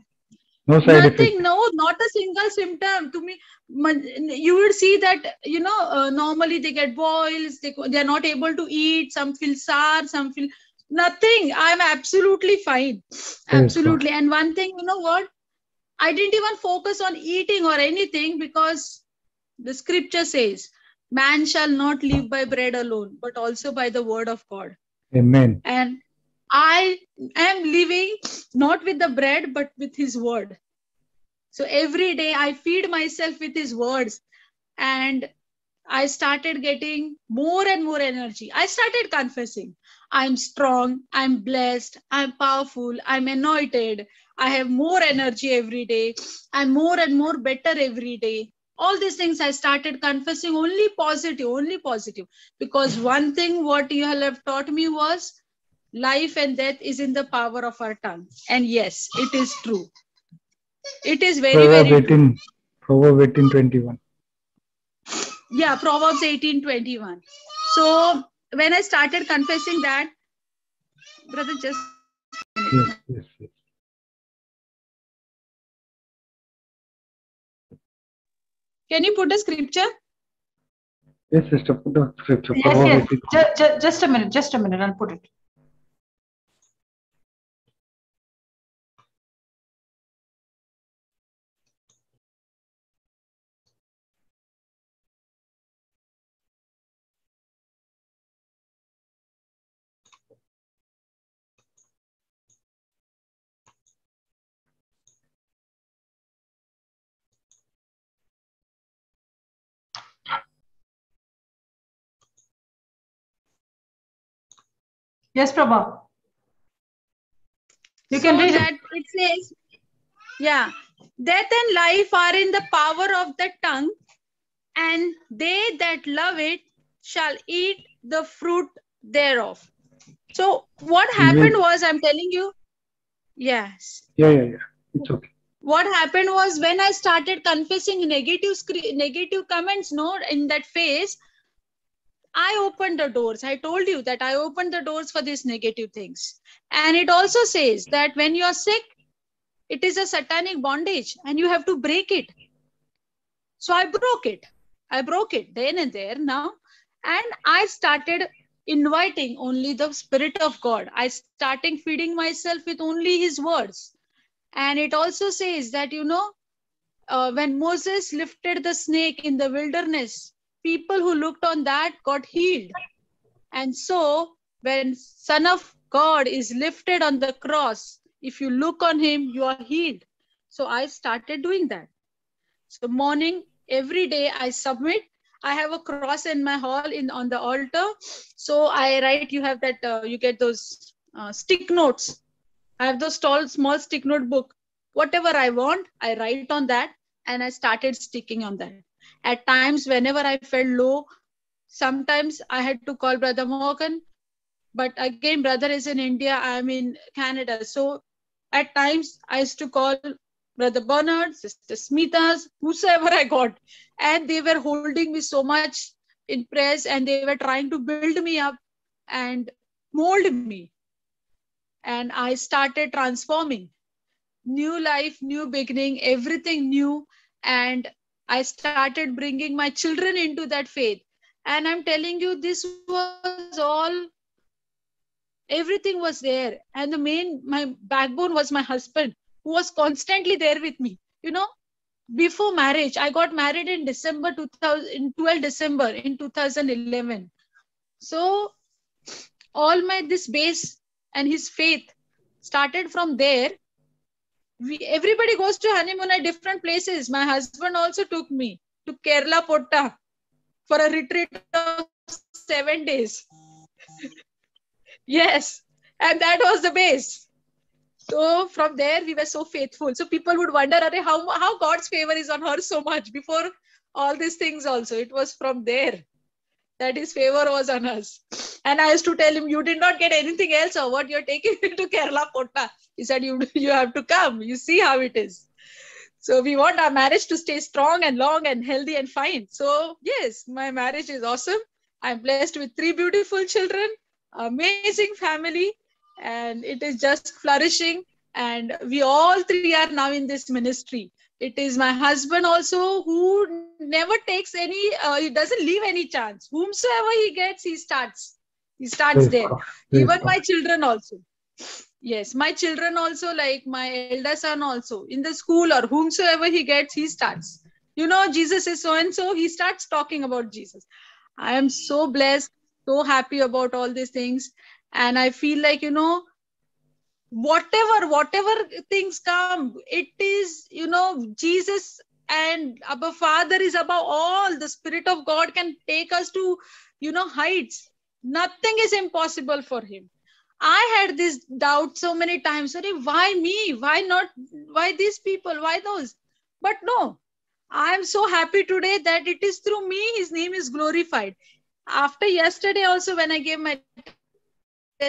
No side effect. No, not a single symptom. To me, you would see that, normally they get boils, they're not able to eat, some feel sour, some feel nothing. I'm absolutely fine. Absolutely. And one thing, you know what? I didn't even focus on eating or anything, because the scripture says, man shall not live by bread alone, but also by the word of God. Amen. And I am living not with the bread, but with his word. So every day I feed myself with his words, and I started getting more and more energy. I started confessing, I'm strong, I'm blessed, I'm powerful, I'm anointed, I have more energy every day, I'm more and more better every day. All these things I started confessing, only positive. Because one thing what you have taught me was, life and death is in the power of our tongue. And yes, it is true. It is very, very true. Proverbs 18:21. Yeah, Proverbs 18:21. So when I started confessing that, brother, just a minute. Yes. Can you put a scripture? Yes, sister, put a scripture. Yes. Just a minute, I'll put it. Yes, Prabha. You can read that. It says, yeah, death and life are in the power of the tongue, and they that love it shall eat the fruit thereof. So what happened was, I'm telling you, yes. Yeah. It's okay. What happened was, when I started confessing negative comments, in that phase, I opened the doors. I told you that I opened the doors for these negative things. And it also says that when you are sick, it is a satanic bondage and you have to break it. So I broke it then and there now. And I started inviting only the Spirit of God. I started feeding myself with only His words. And it also says that, when Moses lifted the snake in the wilderness, people who looked on that got healed. And so when Son of God is lifted on the cross, if you look on him, you are healed. So I started doing that. So morning, every day I submit. I have a cross in my hall on the altar. So I write, you have that, you get those stick notes. I have those small stick note book. Whatever I want, I write on that, and I started sticking on that. At times, whenever I felt low, sometimes I had to call Brother Morgan. But again, brother is in India, I'm in Canada. So at times I used to call Brother Bernard, Sister Smita's, whosoever I got. And they were holding me so much in prayers, and they were trying to build me up and mold me. And I started transforming. New life, new beginning, everything new. And I started bringing my children into that faith. And I'm telling you, this was all, everything was there. And my backbone was my husband, who was constantly there with me. Before marriage, I got married in December 2000, in 12 December in 2011. So all this base and his faith started from there. Everybody goes to honeymoon at different places. My husband also took me to Kerala Potta for a retreat of 7 days. Yes. And that was the base. So from there, we were so faithful. So people would wonder, how God's favor is on her so much before all these things also. It was from there that his favor was on us. And I used to tell him, you did not get anything else, or what, you're taking me to Kerala Potta. He said, you have to come. You see how it is. So we want our marriage to stay strong and long and healthy and fine. So yes, my marriage is awesome. I'm blessed with 3 beautiful children, amazing family, and it is just flourishing. And we all 3 are now in this ministry. It is my husband also, who never takes any, he doesn't leave any chance. Whomsoever he gets, he starts Praise there. God. Praise Even God. my children also. Yes, my children also, like my elder son also, in the school or whomsoever he gets, he starts. Jesus is so and so, he starts talking about Jesus. I am so blessed, so happy about all these things. And I feel like, whatever things come, it is, Jesus and above Father is above all. The Spirit of God can take us to, heights. Nothing is impossible for him. I had this doubt so many times. Why me? Why not? Why these people? Why those? But no, I am so happy today that it is through me his name is glorified. After yesterday also, when I gave my testimony,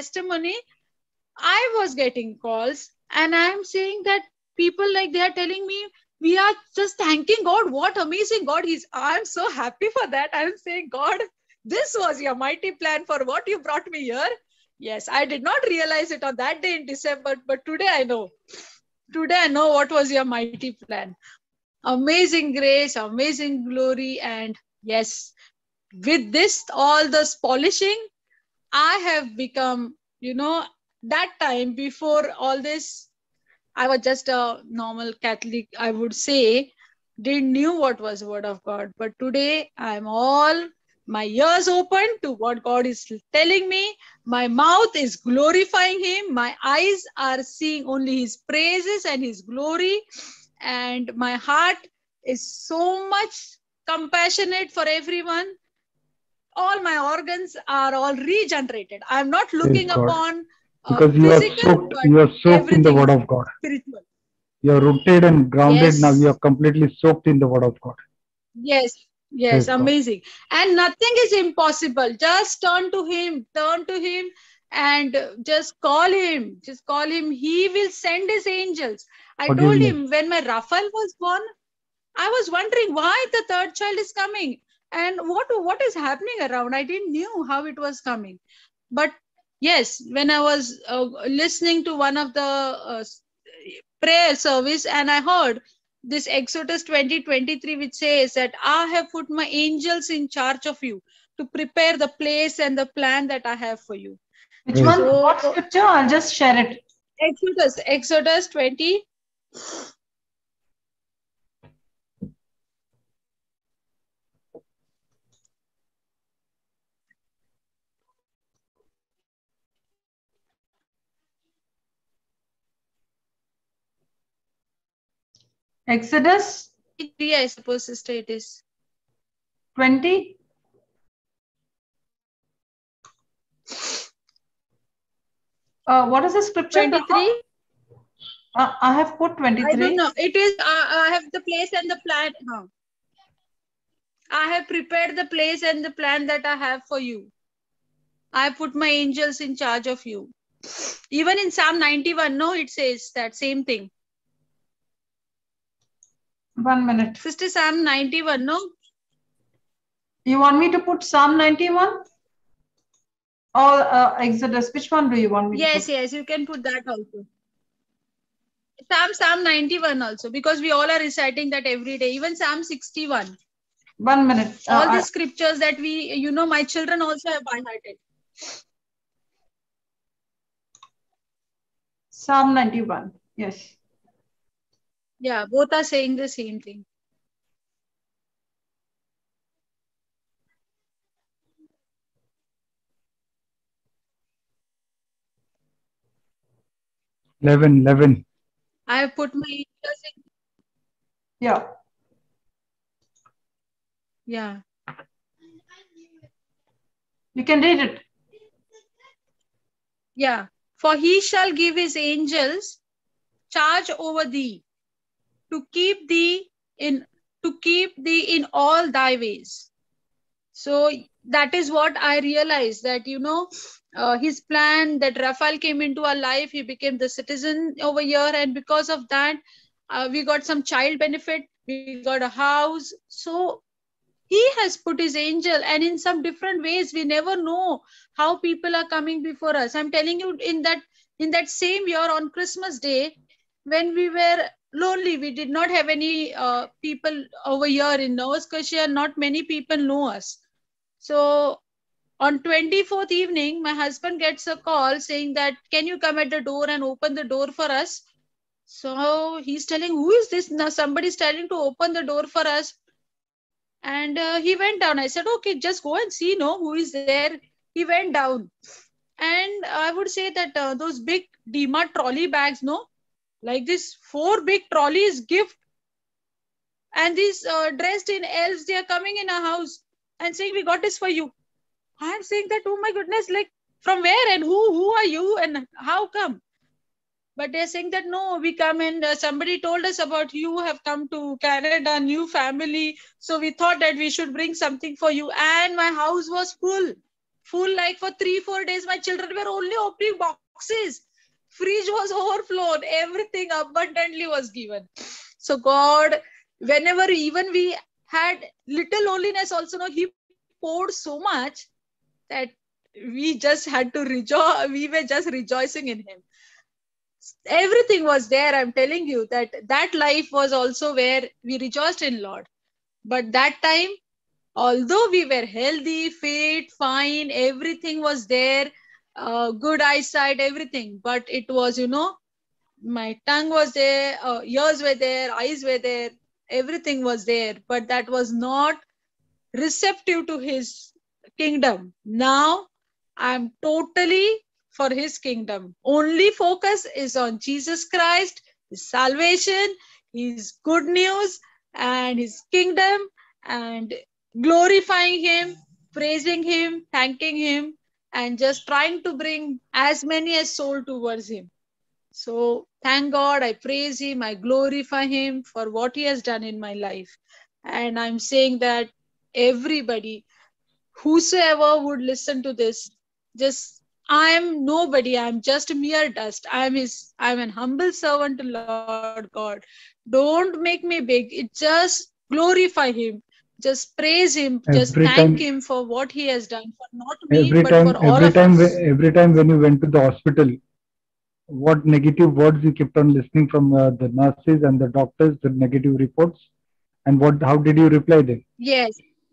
I was getting calls, and I am saying that people, like, they are telling me, we are just thanking God. What amazing God He is. I am so happy for that. I am saying, God, this was your mighty plan for what you brought me here. Yes, I did not realize it on that day in December, but today I know. Today I know what was your mighty plan. Amazing grace, amazing glory, and yes, with this, all this polishing, I have become, that time before all this, I was just a normal Catholic, I would say, didn't knew what was word of God. But today I'm all my ears open to what God is telling me. My mouth is glorifying him. My eyes are seeing only his praises and his glory. And my heart is so much compassionate for everyone. All my organs are all regenerated. I'm not Praise looking God. upon Because you are physical, soaked, but you are soaked in the everything word is of God. spiritual. You are rooted and grounded now. Yes. You are completely soaked in the word of God. Yes, Praise yes, God. amazing. And nothing is impossible. Just turn to him, and just call him. Just call him. He will send his angels. I told Forgiveness. him when my Raphael was born, I was wondering why the third child is coming and what is happening around. I didn't knew how it was coming. But yes, when I was listening to one of the prayer service, and I heard this Exodus 20:23, which says that I have put my angels in charge of you to prepare the place and the plan that I have for you. Which one? What scripture? I'll just share it. Exodus 20. Exodus 3, I suppose, sister, it is. 20. What is the scripture? 23. I have put 23. I don't know. It is, I have the place and the plan. No. I have prepared the place and the plan that I have for you. I put my angels in charge of you. Even in Psalm 91, no, it says that same thing. 1 minute. Sister, Psalm 91, no? You want me to put Psalm 91? Or Exodus? Which one do you want me to put? Yes, you can put that also. Psalm 91 also, because we all are reciting that every day. Even Psalm 61. 1 minute. All the scriptures that we, my children also have highlighted. Psalm 91. Yes. Yeah, both are saying the same thing. Eleven. I have put my angels in. Yeah. Yeah. You can read it. Yeah. For he shall give his angels charge over thee, to keep thee in all thy ways. So that is what I realized, that his plan, that Raphael came into our life, he became the citizen over here, and because of that we got some child benefit, we got a house. So he has put his angel, and in some different ways, we never know how people are coming before us. I'm telling you, in that same year on Christmas Day, when we were lonely, we did not have any people over here in Nova Scotia. Not many people know us. So on 24th evening, my husband gets a call saying that, can you come at the door and open the door for us? So he's telling, who is this? Now somebody's telling to open the door for us. And he went down. I said, okay, just go and see, who is there. He went down. And I would say that those big DMart trolley bags, like this 4 big trolleys gift. And these dressed in elves, they are coming in our house and saying, we got this for you. I'm saying that, oh my goodness, like from where and who are you and how come? But they're saying that, no, we come and somebody told us about you have come to Canada, new family. So we thought that we should bring something for you. And my house was full like for 3-4 days. My children were only opening boxes. Fridge was overflowed. Everything abundantly was given. So God, whenever even we had little loneliness also, he poured so much that we just had to rejoice. We were just rejoicing in him. Everything was there. I'm telling you that life was also where we rejoiced in Lord. But that time, although we were healthy, fit, fine, everything was there, good eyesight, everything. But it was, my tongue was there, ears were there, eyes were there, everything was there. But that was not receptive to his kingdom. Now I'm totally for his kingdom. Only focus is on Jesus Christ, his salvation, his good news, and his kingdom, and glorifying him, praising him, thanking him, and just trying to bring as many as soul towards him. So thank God, I praise him, I glorify him for what he has done in my life. And I'm saying that everybody, whosoever would listen to this, just, I am nobody, I'm just mere dust. I'm an humble servant to Lord God. Don't make me big. It just glorify him. Just praise him. Just thank him for what he has done for not me, but for all of us. Every time when you went to the hospital, what negative words you kept on listening from the nurses and the doctors, the negative reports, and how did you reply them? Yes.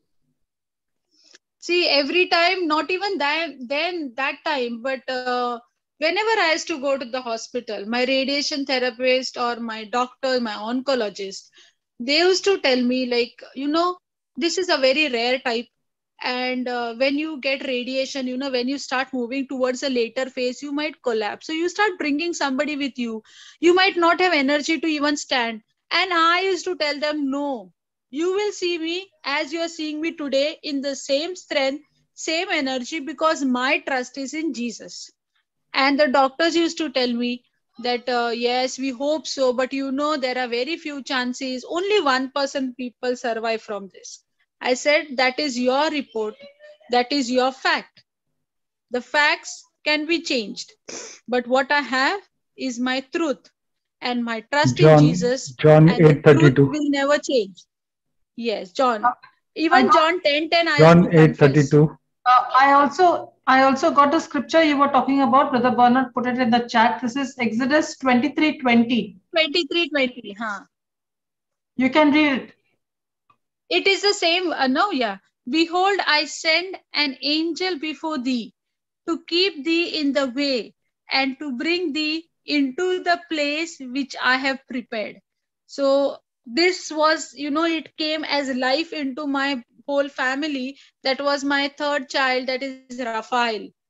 See, every time, not even that time, but whenever I used to go to the hospital, my radiation therapist or my doctor, my oncologist, they used to tell me, like, this is a very rare type. And when you get radiation, when you start moving towards a later phase, you might collapse. So you start bringing somebody with you. You might not have energy to even stand. And I used to tell them, no, you will see me as you are seeing me today in the same strength, same energy, because my trust is in Jesus. And the doctors used to tell me that, yes, we hope so, but there are very few chances. Only 1% people survive from this. I said, that is your report. That is your fact. The facts can be changed. But what I have is my truth and my trust in Jesus, John and the truth 8:32. will never change. Yes, John. I Even got John 10:10 I used John to confess. 8:32. I also got a scripture you were talking about. Brother Bernard put it in the chat. This is Exodus 23:20. 23:20. Huh. You can read it. It is the same. No, yeah. Behold, I send an angel before thee to keep thee in the way and to bring thee into the place which I have prepared. So this was, it came as life into my whole family. That was my third child, that is Raphael.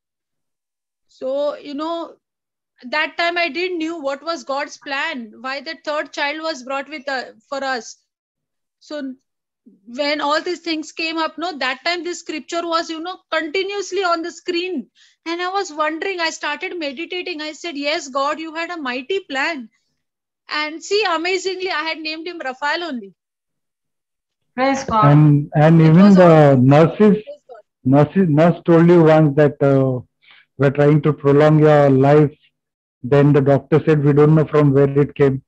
So, that time I didn't knew what was God's plan, why the third child was brought with for us. So when all these things came up, no, that time this scripture was, continuously on the screen. And I was wondering, I started meditating. I said, yes, God, you had a mighty plan. And see, amazingly, I had named him Raphael only. Praise God. And It even was all the praise God. nurse told you once that we're trying to prolong your life. Then the doctor said, we don't know from where it came.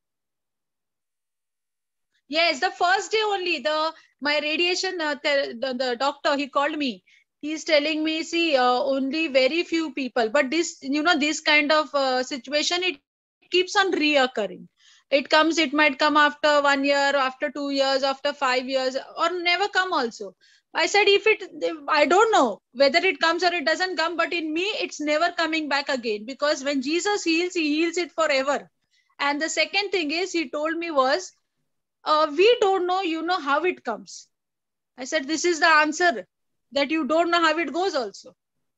Yes, the first day only, my radiation the doctor, he called me. He's telling me, see, only very few people, but this, this kind of situation, it keeps on reoccurring. It might come after 1 year, after 2 years, after 5 years, or never come also. I said, if I don't know whether it comes or it doesn't come, but in me, it's never coming back again, because when Jesus heals, he heals it forever. And the second thing is, he told me was, we don't know, how it comes. I said, this is the answer, that you don't know how it goes also.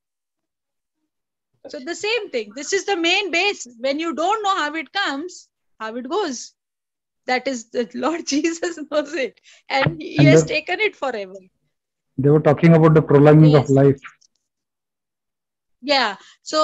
So the same thing, this is the main base. When you don't know how it comes, how it goes, that is the Lord Jesus knows it, and he And has taken it forever. they were talking about the prolonging of Yes. life. Yeah. So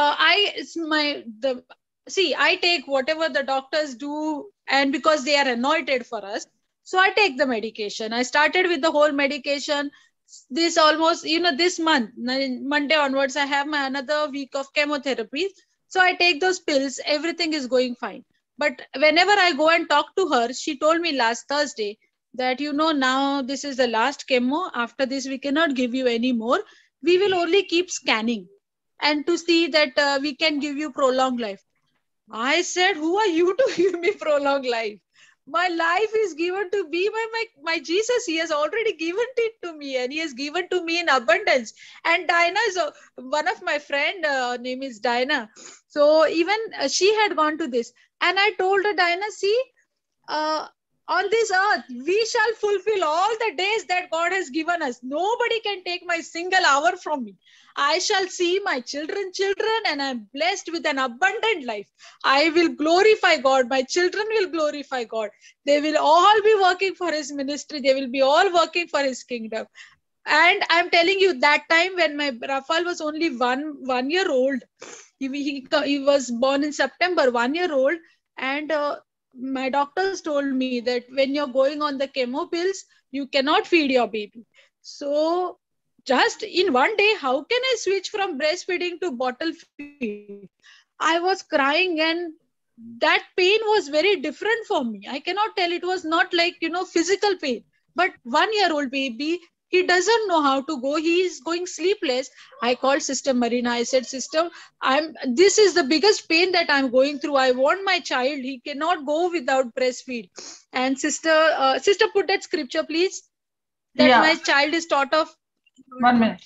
I take whatever the doctors do, and because they are anointed for us, so I take the medication. I started with the whole medication. This almost, this month, Monday onwards, I have my another week of chemotherapy. So I take those pills. Everything is going fine. But whenever I go and talk to her, she told me last Thursday that, now this is the last chemo. After this, we cannot give you any more. We will only keep scanning and to see that we can give you prolonged life. I said, who are you to give me prolonged life? My life is given to be by my Jesus. He has already given it to me, and he has given to me in abundance. And Diana is one of my friend, name is Diana. So even she had gone to this. And I told her, Diana, see, uh, on this earth, we shall fulfill all the days that God has given us. Nobody can take my single hour from me. I shall see my children, and I'm blessed with an abundant life. I will glorify God. My children will glorify God. They will all be working for his ministry. They will be all working for his kingdom. And I'm telling you, that time when my Raphael was only one year old, he was born in September, 1 year old, and my doctors told me that when you're going on the chemo pills, you cannot feed your baby. So just in one day, how can I switch from breastfeeding to bottle feed? I was crying, and that pain was very different for me. I cannot tell, it was not like, physical pain, but 1 year old baby, He doesn't know how to go. He is going sleepless. I called Sister Marina. I said, Sister, this is the biggest pain that I'm going through. I want my child. He cannot go without breastfeed. And sister, put that scripture, please. That my child is taught of. 1 minute.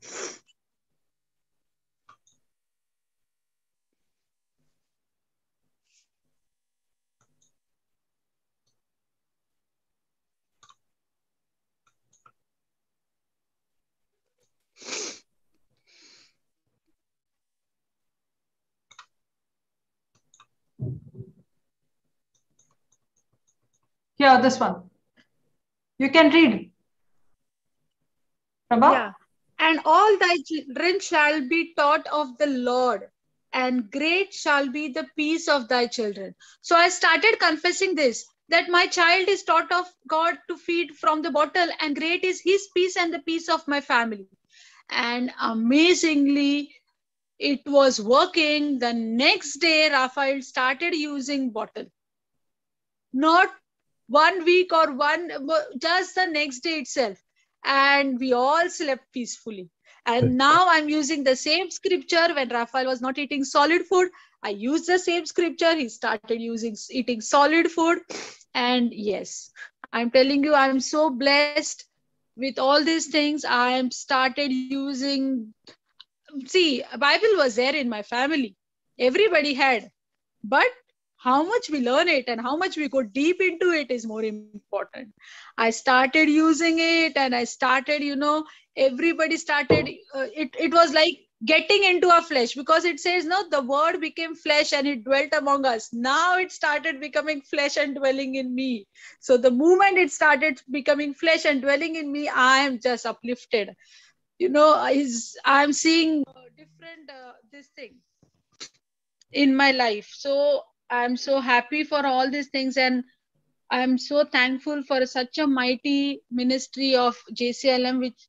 Here, this one. You can read. Prabha? Yeah. And all thy children shall be taught of the Lord, and great shall be the peace of thy children. So I started confessing this, that my child is taught of God to feed from the bottle, and great is his peace and the peace of my family. And amazingly, it was working. The next day, Raphael started using bottle. Not 1 week or just the next day itself. And we all slept peacefully. And now I'm using the same scripture. When Raphael was not eating solid food, I used the same scripture. He started eating solid food. And yes, I'm telling you, I'm so blessed with all these things. I am started using. See, Bible was there in my family. Everybody had. But how much we learn it and how much we go deep into it is more important. I started using it, and I started, everybody started, it was like getting into our flesh, because it says, no, the word became flesh and it dwelt among us. Now it started becoming flesh and dwelling in me. So the moment it started becoming flesh and dwelling in me, I am just uplifted. I'm seeing different this thing in my life. So I'm so happy for all these things, and I'm so thankful for such a mighty ministry of JCLM, which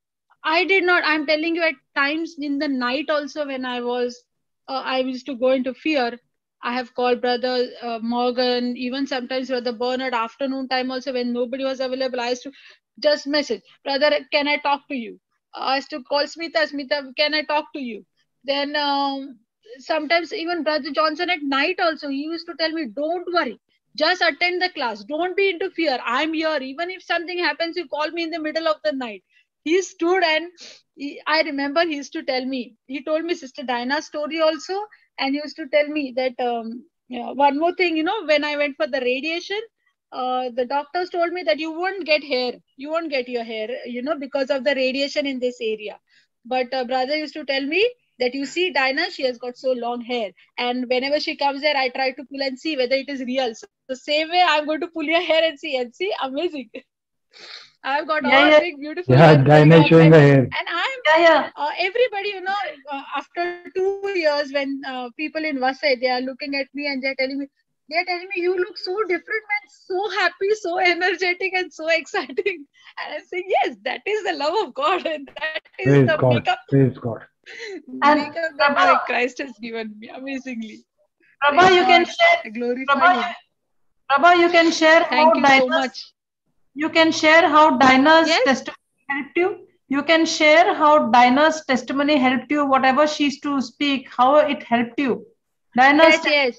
I'm telling you, at times in the night also, when I used to go into fear. I have called Brother Morgan, even sometimes Brother Bernard, afternoon time also, when nobody was available. I used to just message, Brother, can I talk to you? I used to call Smita, can I talk to you? Then sometimes even Brother Johnson at night also, he used to tell me, don't worry, just attend the class. Don't be into fear. I'm here. Even if something happens, you call me in the middle of the night. He stood, and I remember he used to tell me, he told me Sister Dinah's story also, and he used to tell me that one more thing, when I went for the radiation, the doctors told me that you won't get your hair, because of the radiation in this area. But brother used to tell me that, you see, Dinah, she has got so long hair, and whenever she comes there, I try to pull and see whether it is real. So the same way, I'm going to pull your hair and see, amazing. I've got all big, beautiful hair. Dinah showing the hair. And I'm everybody, after 2 years, when people in Vasai, they are looking at me and they're telling me, you look so different, man, so happy, so energetic, and so exciting. And I say, yes, that is the love of God, and that is Praise the God. makeup. Praise God. Makeup that my Christ has given me, amazingly. Prabha, you can share. Glorify Him. Prabha, you can share. Thank you so much. You can share how Dinah's testimony helped you. You can share how Dinah's testimony helped you, whatever she's to speak, how it helped you. Yes.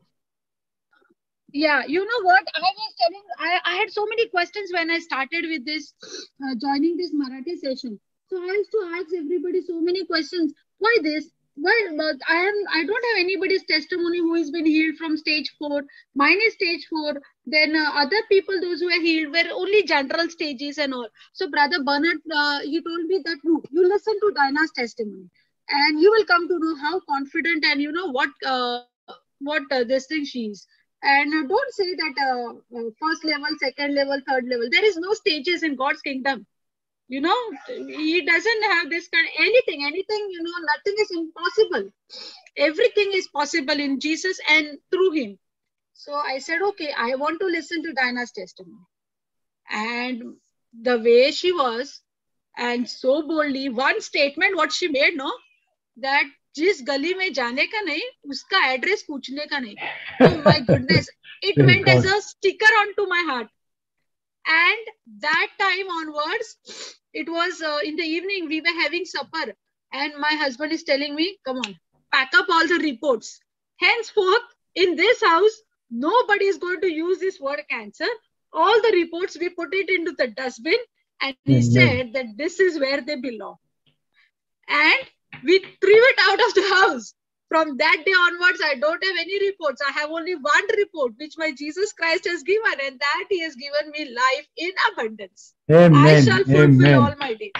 Yeah, you know what? I was telling, I had so many questions when I started with this, joining this Marathi session. So I used to ask everybody so many questions. Why this? Why? But I don't have anybody's testimony who has been healed from stage 4. Mine is stage 4. Then other people, those who were healed, were only general stages and all. So Brother Bernard, he told me that, no, you listen to Dinah's testimony, and you will come to know how confident and what this thing she is. And don't say that first level, second level, third level. There is no stages in God's kingdom. He doesn't have this kind of anything, nothing is impossible. Everything is possible in Jesus and through Him. So I said, okay, I want to listen to Dinah's testimony. And the way she was, and so boldly, one statement what she made, that जिस गली में जाने का नहीं, उसका address पूछने का नहीं. Oh my goodness, it went as a sticker onto my heart. And that time onwards, it was in the evening, we were having supper. And my husband is telling me, come on, pack up all the reports. Henceforth, in this house, nobody is going to use this word cancer. All the reports, we put it into the dustbin. And he said that this is where they belong. And we threw it out of the house. From that day onwards, I don't have any reports. I have only one report, which my Jesus Christ has given, and that he has given me life in abundance. Amen. I shall fulfill Amen. all my days.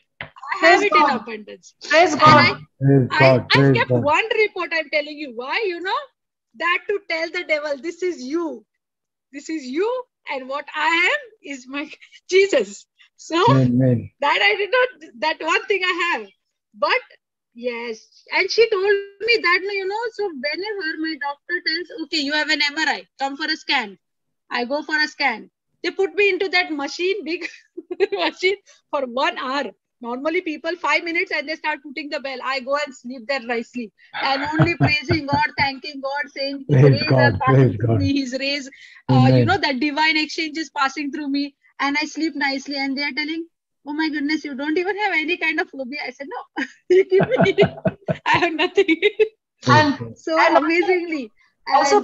I have it in abundance. Praise God. I've kept one report, I'm telling you. Why? You know, that to tell the devil, this is you. This is you, and what I am is my Jesus. So Amen. that I did not, that one thing I have. But yes, and she told me that, you know, so whenever my doctor tells, okay, you have an MRI, come for a scan. I go for a scan. They put me into that machine, big machine, for 1 hour. Normally people 5 minutes and they start putting the bell. I go and sleep there nicely. And only praising God, thanking God, saying His rays are passing through me. His rays, you know, that divine exchange is passing through me. And I sleep nicely. And they are telling, oh my goodness, you don't even have any kind of phobia. I said, no, you keep me. I have nothing. And So amazingly. also,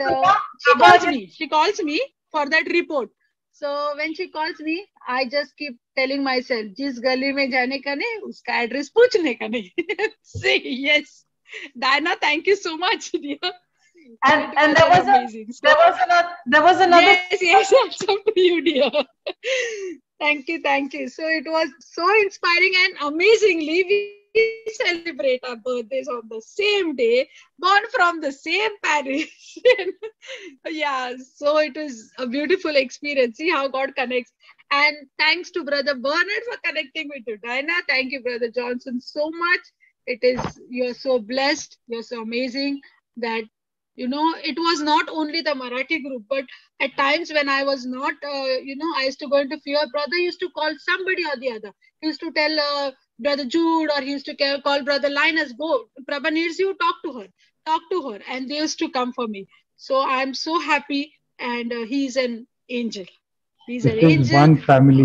And she calls me for that report. So when she calls me, I just keep telling myself, जिस गली में जाने का नहीं, उसका address पूछने का नहीं. Say yes. Diana, thank you so much, dear. And there was amazing. there was another. Yes, that's up to you, dear. Thank you. So it was so inspiring, and amazingly, we celebrate our birthdays on the same day, born from the same parish. Yeah, so it was a beautiful experience. See how God connects. And thanks to Brother Bernard for connecting me to Diana. Thank you, Brother Johnson, so much. You're so blessed. You're so amazing that, you know, it was not only the Marathi group, but at times when I was not, you know, I used to go into fear. Brother used to call somebody or the other. He used to tell Brother Jude, or he used to call Brother Linus, go, Prabha needs you, talk to her. And they used to come for me. So I'm so happy, and he's an angel. He's an angel. This is one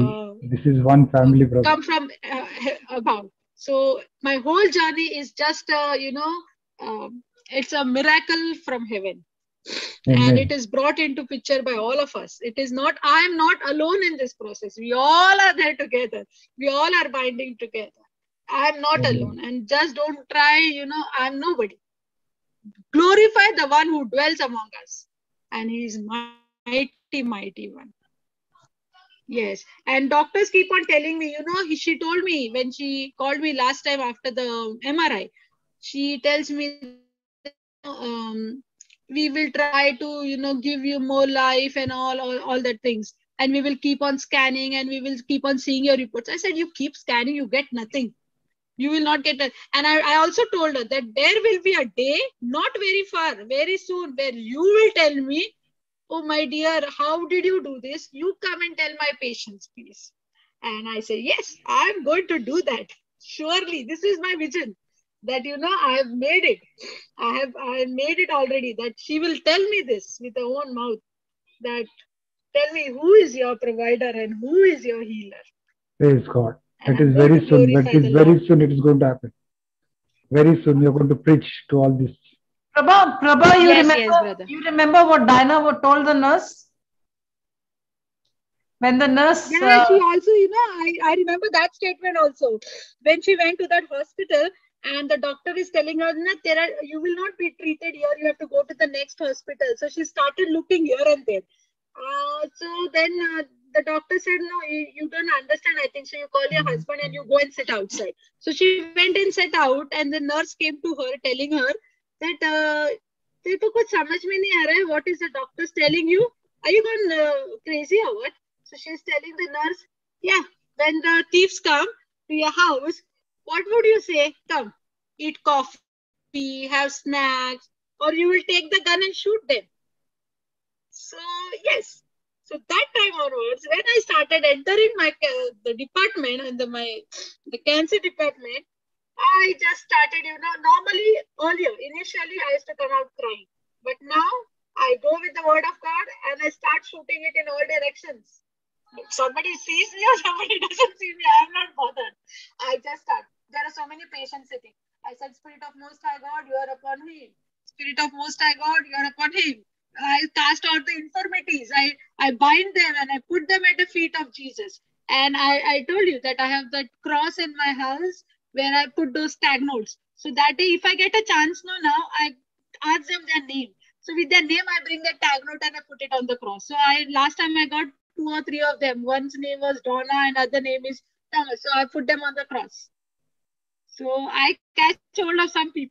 family, brother. Come from above. So my whole journey is just, you know, it's a miracle from heaven. Amen. And it is brought into picture by all of us. It is not, I am not alone in this process. We all are there together. We all are binding together. I am not alone. And just don't try, you know, I am nobody. Glorify the one who dwells among us. And he is mighty, mighty one. Yes. And doctors keep on telling me, you know, she told me when she called me last time after the MRI, she tells me, we will try to, you know, give you more life and all that things. And we will keep on scanning, and we will keep on seeing your reports. I said, you keep scanning, you get nothing. You will not get that. And I also told her that there will be a day, not very far, very soon, where you will tell me, oh my dear, how did you do this? You come and tell my patients, please. And I said, yes, I'm going to do that. Surely, this is my vision. That, you know, I have made it. I have made it already. That she will tell me this with her own mouth. That, tell me, who is your provider and who is your healer? Praise God. That is very soon. That is very soon. It is going to happen. Very soon you are going to preach to all this. Prabha, you remember what Diana told the nurse? When the nurse... Yeah, she also, you know, I remember that statement also. When she went to that hospital and the doctor is telling her, you will not be treated here. You have to go to the next hospital. So she started looking here and there. So then the doctor said, no, you don't understand, I think. So you call your husband and you go and sit outside. So she went and sat out, and the nurse came to her telling her that, तेरे को कुछ समझ में नहीं आ रहा है, what is the doctor telling you? Are you gone crazy or what? So she's telling the nurse, yeah, when the thieves come to your house, what would you say? Come, eat coffee, have snacks, or you will take the gun and shoot them. So yes, so that time onwards, when I started entering the department and the cancer department, I just started, you know, normally initially I used to come out crying, but now I go with the word of God and I start shooting it in all directions. somebody sees me or somebody doesn't see me, I am not bothered. I just start. There are so many patients sitting. I said, Spirit of Most High God, you are upon him. Spirit of Most High God, you are upon him. I cast out the infirmities. I bind them and I put them at the feet of Jesus. And I told you that I have that cross in my house where I put those tag notes. So that day, if I get a chance now, I ask them their name. So with their name, I bring the tag note and I put it on the cross. So last time I got 2 or 3 of them. One's name was Donna and other name is Thomas. So I put them on the cross. So I catch hold of some people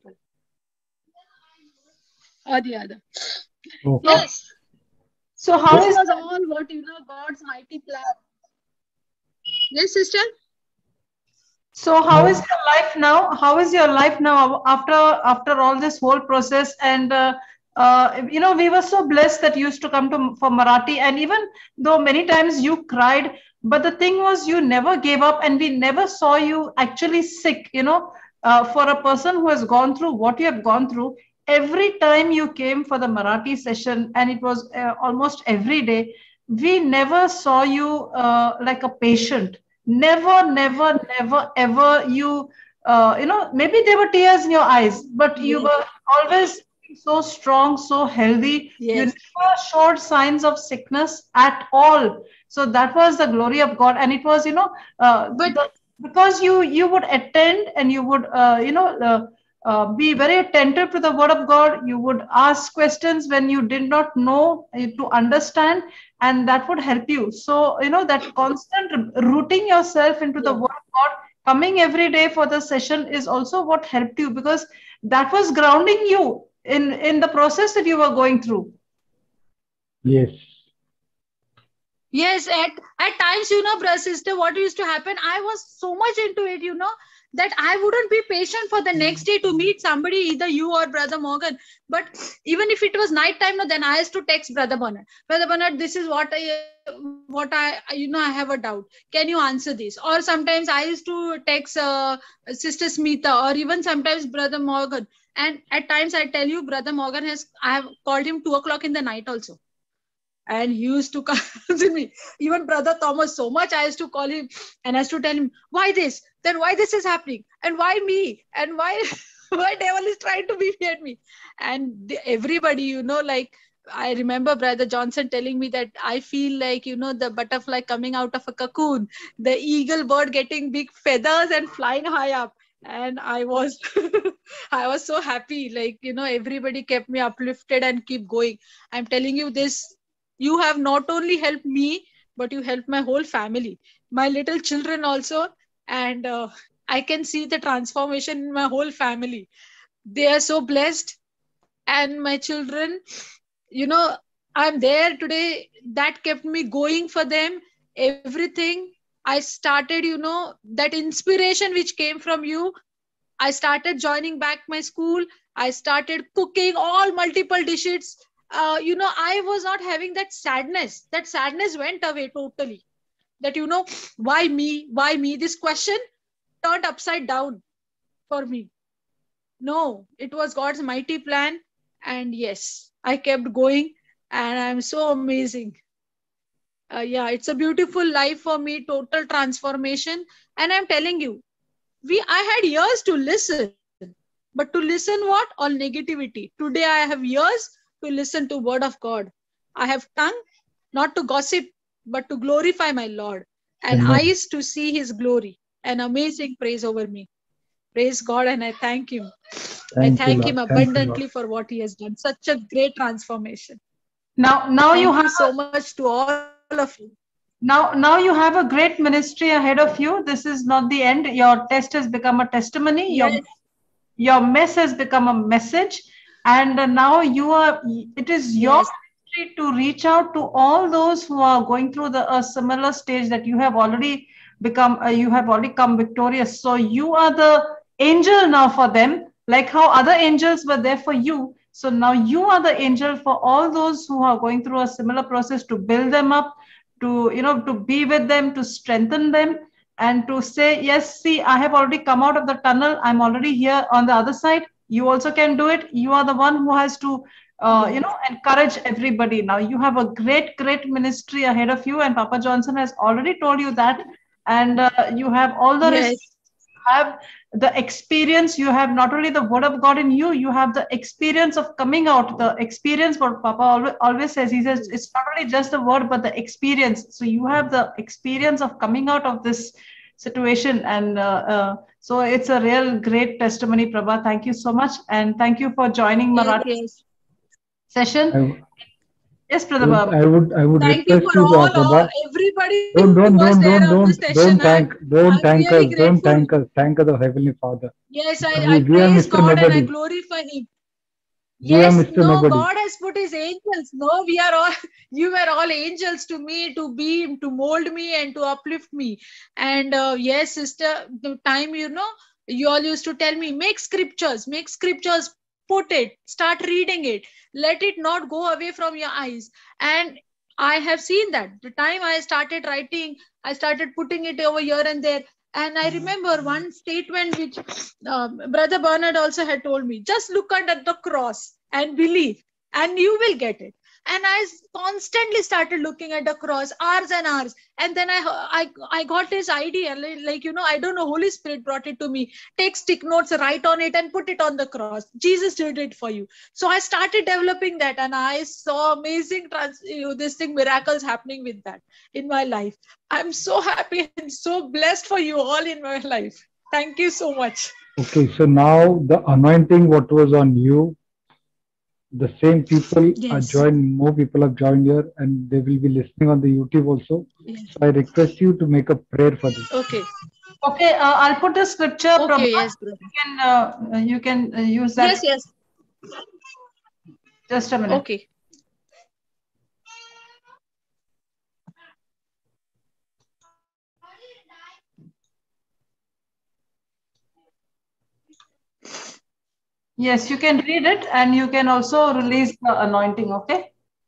or the other. Okay. Yes. So how this is was all what God's mighty plan. Yes, sister. So how is your life now? How is your life now after all this whole process? And we were so blessed that you used to come for Marathi, and even though many times you cried, but the thing was you never gave up, and we never saw you actually sick. For a person who has gone through what you have gone through, every time you came for the Marathi session, and it was almost every day, we never saw you like a patient. Never, never, never, ever maybe there were tears in your eyes, but you were always so strong, so healthy. You Yes. never showed signs of sickness at all. So that was the glory of God. And it was, because you would attend and you would, be very attentive to the word of God. You would ask questions when you did not know to understand, and that would help you. So, that constant rooting yourself into the word of God, coming every day for the session is also what helped you, because that was grounding you in the process that you were going through. Yes. Yes, at times, brother, sister, what used to happen, I was so much into it, that I wouldn't be patient for the next day to meet somebody, either you or Brother Morgan. But even if it was night time, then I used to text Brother Bernard. Brother Bernard, this is what I have a doubt. Can you answer this? Or sometimes I used to text Sister Smita, or even sometimes Brother Morgan. And at times I tell you, Brother Morgan I have called him 2 o'clock in the night also. And he used to counsel me. Even Brother Thomas, so much I used to call him and I used to tell him, why this? Then why this is happening? And why me? And why devil is trying to be at me? And everybody, like, I remember Brother Johnson telling me that I feel like, the butterfly coming out of a cocoon, the eagle bird getting big feathers and flying high up. And I was I was so happy, like, everybody kept me uplifted and keep going. I'm telling you this, you have not only helped me, but you helped my whole family, my little children also. And I can see the transformation in my whole family. They are so blessed. And my children, I'm there today. That kept me going for them. Everything. I started, that inspiration which came from you. I started joining back my school. I started cooking all multiple dishes. I was not having that sadness. That sadness went away totally. That, why me? Why me? This question turned upside down for me. No, it was God's mighty plan. And yes, I kept going and I'm so amazing. It's a beautiful life for me, total transformation. And I'm telling you, I had years to listen, but to listen what? All negativity. Today I have years to listen to word of God. I have tongue not to gossip, but to glorify my Lord, and Amen. eyes to see his glory. An amazing praise over me. Praise God, and I thank him. I thank him abundantly for what he has done. Such a great transformation. Now Thank you so much to all of you. Now you have a great ministry ahead of you. This is not the end. Your test has become a testimony. Yes. Your mess has become a message. And now it is your ministry to reach out to all those who are going through a similar stage that you have already become, you have already come victorious. So you are the angel now for them, like how other angels were there for you. So now you are the angel for all those who are going through a similar process, to build them up, to be with them, to strengthen them, and to say, yes, see, I have already come out of the tunnel. I'm already here on the other side. You also can do it. You are the one who has to encourage everybody. Now you have a great ministry ahead of you, and Papa Johnson has already told you that, and you have all the Yes. have the experience. You have not only the word of God in you, you have the experience of coming out. The experience, what Papa always says, he says it's not only just the word but the experience. So you have the experience of coming out of this situation, and so it's a real great testimony, Prabha. Thank you so much, and thank you for joining Yes, Marathi yes. session. I, Yes, I would, Prabha. I would, I would Thank you request for you, all Prabha. everybody who Don't, was don't, there don't, on don't, the don't, session. don't I'm thank, don't really thank us, grateful. don't thank us. Thank the Heavenly Father. Yes, Because I we are praise Mr. God and I Nobody. glorify Him. We are Yes, Mr. no, Nobody. God has put His angels. No, we are all, you were all angels to me, to be, to mold me and to uplift me. And yes, sister, the time, you all used to tell me, make scriptures, put it, start reading it. Let it not go away from your eyes. And I have seen that. The time I started writing, I started putting it over here and there. And I remember one statement which Brother Bernard also had told me, just look at the cross and believe, and you will get it. And I constantly started looking at the cross, hours and hours. And then I got this idea, I don't know, Holy Spirit brought it to me. Take stick notes, write on it, and put it on the cross. Jesus did it for you. So I started developing that, and I saw amazing miracles happening with that in my life. I'm so happy and so blessed for you all in my life. Thank you so much. Okay, so now the anointing what was on you, the same people are Yes. joined, more people have joined here, and they will be listening on the YouTube also. Yes. So I request you to make a prayer for this. Okay. Okay, I'll put the scripture, Prabha. Okay. Yes, brother. You can use that. Yes. Yes. Just a minute. Okay. Yes, you can read it, and you can also release the anointing. Okay,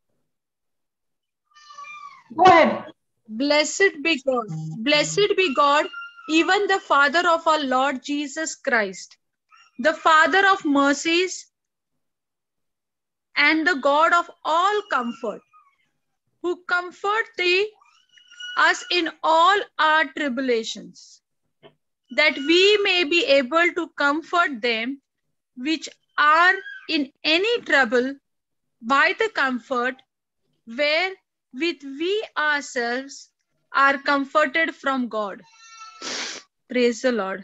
go ahead. Blessed be God. Blessed be God, even the Father of our Lord Jesus Christ, the Father of mercies and the God of all comfort, who comfort thee us in all our tribulations, that we may be able to comfort them which are in any trouble by the comfort wherewith we ourselves are comforted from God. Praise the Lord.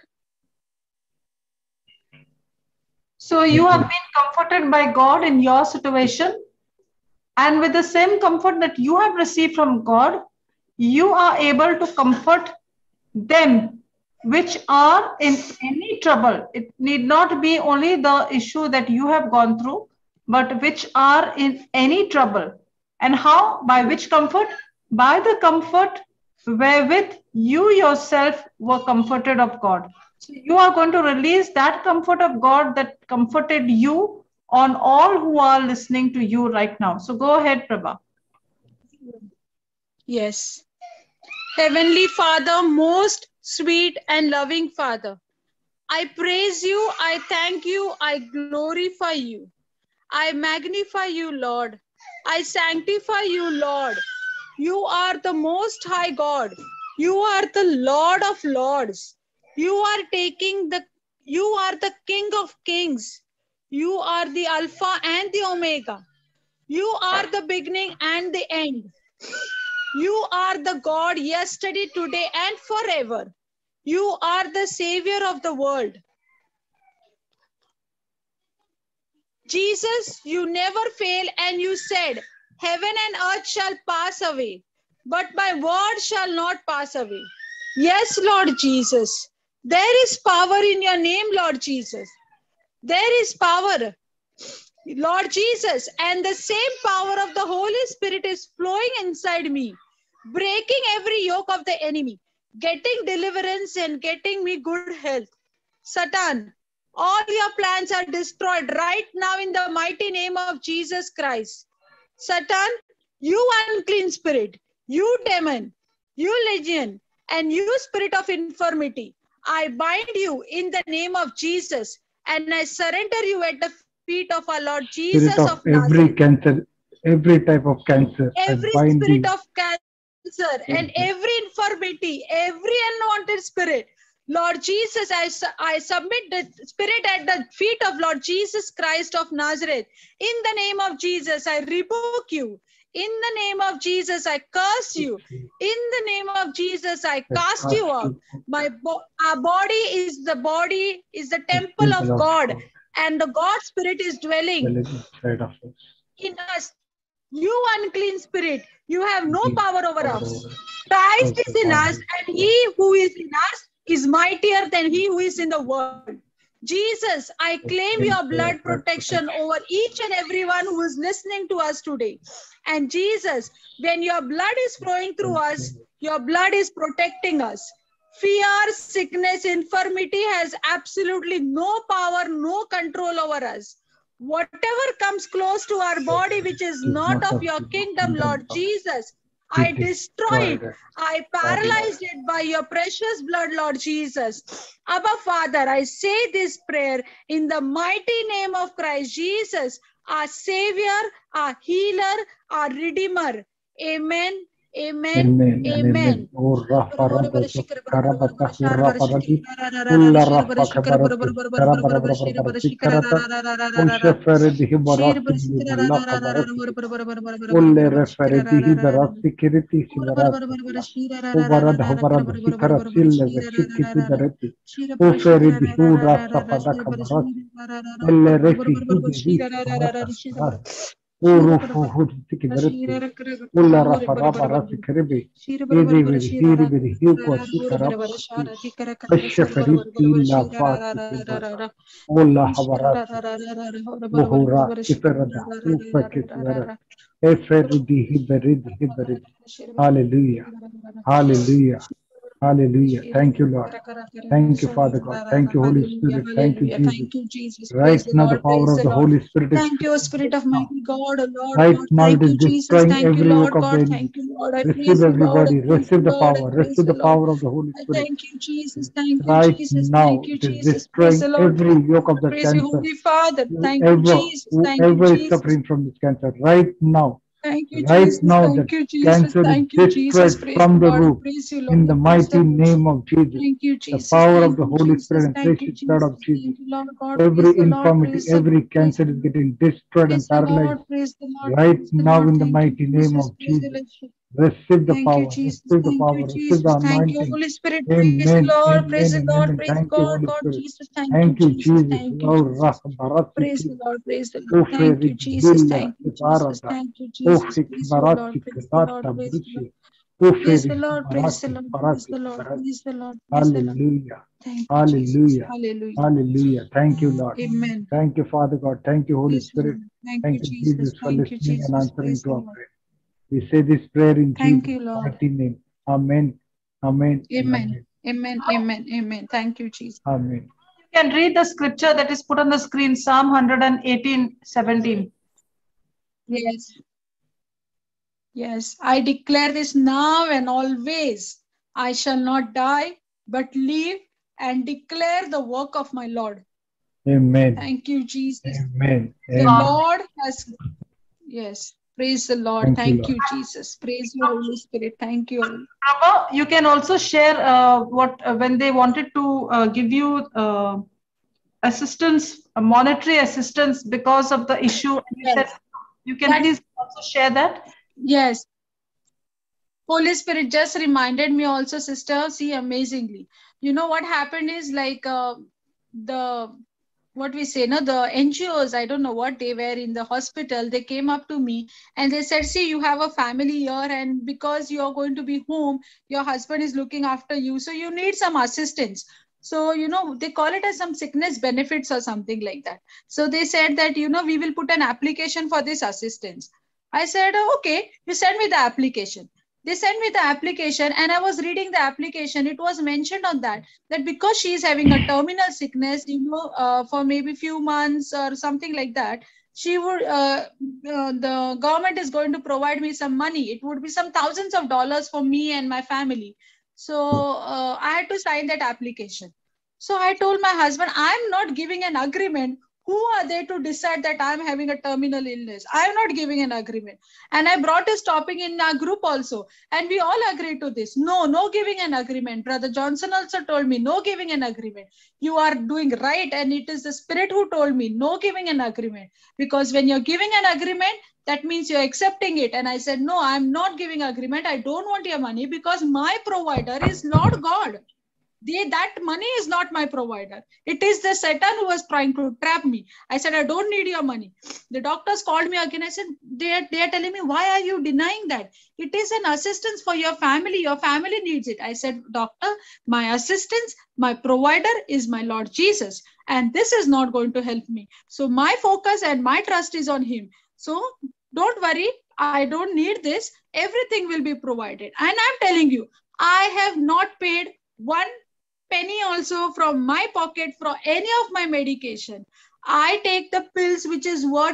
So you have been comforted by God in your situation, and with the same comfort that you have received from God, you are able to comfort them which are in any trouble. It need not be only the issue that you have gone through, but which are in any trouble. And how? By which comfort? By the comfort wherewith you yourself were comforted of God. So you are going to release that comfort of God that comforted you on all who are listening to you right now. So go ahead, Prabha. Yes. Heavenly Father, most sweet and loving Father, I praise you, I thank you, I glorify you. I magnify you, Lord. I sanctify you, Lord. You are the most high God. You are the Lord of lords. You are the King of kings. You are the Alpha and the Omega. You are the beginning and the end. You are the God yesterday, today, and forever. You are the Savior of the world. Jesus, you never fail, and you said, heaven and earth shall pass away, but my word shall not pass away. Yes, Lord Jesus, there is power in your name, Lord Jesus. There is power, Lord Jesus, and the same power of the Holy Spirit is flowing inside me, breaking every yoke of the enemy, getting deliverance and getting me good health. Satan, all your plans are destroyed right now in the mighty name of Jesus Christ. Satan, you unclean spirit, you demon, you legion, and you spirit of infirmity, I bind you in the name of Jesus, and I surrender you at the feet feet of our Lord Spirit Jesus of of every Nazareth. cancer, every type of cancer, I Every bind spirit you. of cancer and every infirmity, every unwanted spirit, Lord Jesus, I submit the spirit at the feet of Lord Jesus Christ of Nazareth. In the name of Jesus, I rebuke you. In the name of Jesus, I curse you. In the name of Jesus, I cast you out. Our body is the temple of God, and the God Spirit is dwelling Inside of us. in us. You unclean spirit, you have no power over us. Over Christ us. is in us, and he who is in us is mightier than he who is in the world. Jesus, I claim your blood protection over each and everyone who is listening to us today. And Jesus, when your blood is flowing through us, your blood is protecting us. Fear, sickness, infirmity has absolutely no power, no control over us. Whatever comes close to our body, which is not of your kingdom, Lord Jesus, I destroy it. I paralyzed it by your precious blood, Lord Jesus. Abba, Father, I say this prayer in the mighty name of Christ Jesus, our Savior, our Healer, our Redeemer. Amen. Amen. Amen. Ulle referedihi berasi kiriti shivarasa. Uvarada huvarada hikara sille veshikiti bereti. Uferidihi urasa padaka barasi. Ulle refihi dihi shivarasa. Urufu hurtiki bereti. Ulla rafa raba rasi kiribi. Iri viri hiri viri hiuko shikara barasi. Vesheferiti la vasi kibara. Ulla havarasi. Muhura iferada. Ufekisvera. Eferidi hiberidi hiberidi. Hallelujah. Hallelujah. Hallelujah. Thank you, Lord. Thank you, Father God. Thank you, Holy Spirit. Thank you, Jesus. Thank you, Jesus. Right Praise the now, the Lord. power Praise of the the Lord. Holy Spirit is Thank you, Spirit of mighty God, oh Lord right God. now. It Thank is you, Jesus. destroying Thank you, every yoke Lord of the God. enemy. Thank you, Lord. I Receive praise you, Lord. I everybody. praise Receive you, the Lord. I power. praise Receive you, the Lord. power of the Holy I Spirit. thank you, Jesus. Thank you, Right Jesus. now, Thank you, it is Jesus. Praise destroying the Lord. every yoke of I the praise you, cancer. Holy Father. Thank you, Jesus. Thank you, Whoever is Jesus. suffering from this cancer, right now, Thank you, right Jesus. now, the Thank you, Jesus. cancer is Thank you, Jesus. destroyed Praise from the the Lord. I root praise you, Lord. in the I praise the mighty Lord. name of Jesus. Thank you, The Jesus. power of Thank the you, Holy Spirit Jesus. and Thank you, precious blood Jesus. of Jesus. Thank you, Lord God. Every Praise the Lord. infirmity, Praise the every Lord. Praise cancer the is Lord. getting destroyed and Praise the paralyzed Lord. Praise the Lord. right Praise the now Lord. in the Thank you, mighty name Jesus. of Praise the Jesus. Lord. Receive the Thank you, power, Jesus. receive the Thank you, power, receive the Jesus. Thank you, anointing. Holy Spirit. Praise the Amen, Lord. Praise amen, the and Lord. amen. Praise Thank you, God. Holy God, Spirit. Jesus. Thank you, Thank you, Jesus. Jesus. Thank you, Oh, Jesus. Praise Rahbarasiki, the Lord. Praise the Lord. Thank you, Uferik Jesus. Hilla, Thank you, Jesus. Ibarada, Thank you, Jesus. Ufik Praise you, Lord. Barasik, Praise the Lord. Data Praise the Lord. Brushi, Praise the Uferik Lord. Praise the Barasik, Lord. Praise the Barasik, Lord. Barasik. Praise the Lord. Praise the Lord. Hallelujah. Thank you, Jesus. Hallelujah. Hallelujah. Hallelujah. Thank you, Lord. Amen. Thank you, Father God. Thank you, Holy Praise the Spirit. Lord. Thank you, Thank you, Jesus. Jesus, for Thank you, listening and Jesus. answering Praise to the our Lord. prayer. We say this prayer in Thank Jesus' you, Lord. mighty name. Amen. Amen. And Amen. amen. Amen. Amen. Amen. Thank you, Jesus. Amen. You can read the scripture that is put on the screen, Psalm 118:17. Yes. Yes. I declare this now and always. I shall not die, but live and declare the work of my Lord. Amen. Thank you, Jesus. Amen. The Amen. Lord has, yes. Praise the Lord. Thank you, Jesus. Praise you, Holy Spirit. Thank you. Prabha, you can also share what when they wanted to give you assistance, monetary assistance because of the issue. You said Yes. you can please also share that. Yes. Holy Spirit just reminded me also, sister, see, amazingly. You know what happened is like the, what we say, no, the NGOs, I don't know what, they were in the hospital, they came up to me and they said, see, you have a family here and because you're going to be home, your husband is looking after you, so you need some assistance. So, you know, they call it as some sickness benefits or something like that. So they said that, you know, we will put an application for this assistance. I said, oh, okay, you send me the application. They sent me the application and I was reading the application. It was mentioned on that because she is having a terminal sickness, you know, for maybe few months or something like that, she would, the government is going to provide me some money. It would be some thousands of dollars for me and my family. So I had to sign that application. So I told my husband, I'm not giving an agreement Who are they to decide that I'm having a terminal illness? I'm not giving an agreement. And I brought this topic in our group also. And we all agreed to this. No giving an agreement. Brother Johnson also told me, no giving an agreement. You are doing right. And it is the Spirit who told me, no giving an agreement. Because when you're giving an agreement, that means you're accepting it. And I said, no, I'm not giving agreement. I don't want your money because my provider is Lord God. That money is not my provider. It is the Satan who was trying to trap me. I said, I don't need your money. The doctors called me again. I said, they are telling me, why are you denying that? It is an assistance for your family. Your family needs it. I said, doctor, my assistance, my provider is my Lord Jesus. And this is not going to help me. So my focus and my trust is on him. So don't worry. I don't need this. Everything will be provided. And I'm telling you, I have not paid one penny also from my pocket for any of my medication. I take the pills which is worth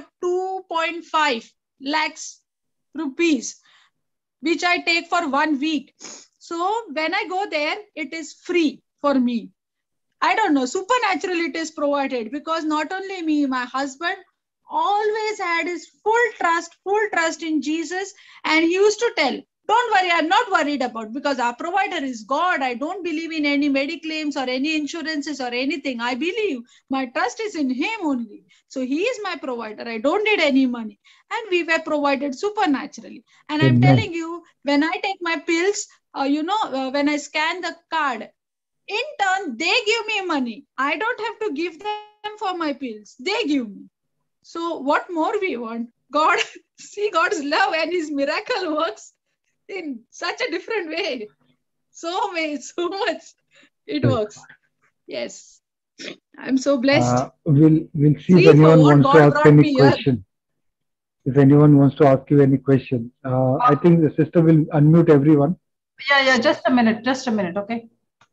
2.5 lakhs rupees, which I take for 1 week. So when I go there, it is free for me. I don't know, supernaturally it is provided because not only me, my husband always had his full trust in Jesus. And he used to tell, don't worry, I'm not worried about, because our provider is God. I don't believe in any mediclaims or any insurances or anything. I believe my trust is in him only. So he is my provider. I don't need any money. And we were provided supernaturally. And I'm telling you, when I take my pills, when I scan the card, in turn, they give me money. I don't have to give them for my pills. They give me. So what more we want? God, see God's love and his miracle works in such a different way. So much it works. Yes. I'm so blessed. We'll see if anyone wants to ask any question. If anyone wants to ask you any question. I think the sister will unmute everyone. Yeah, just a minute, okay?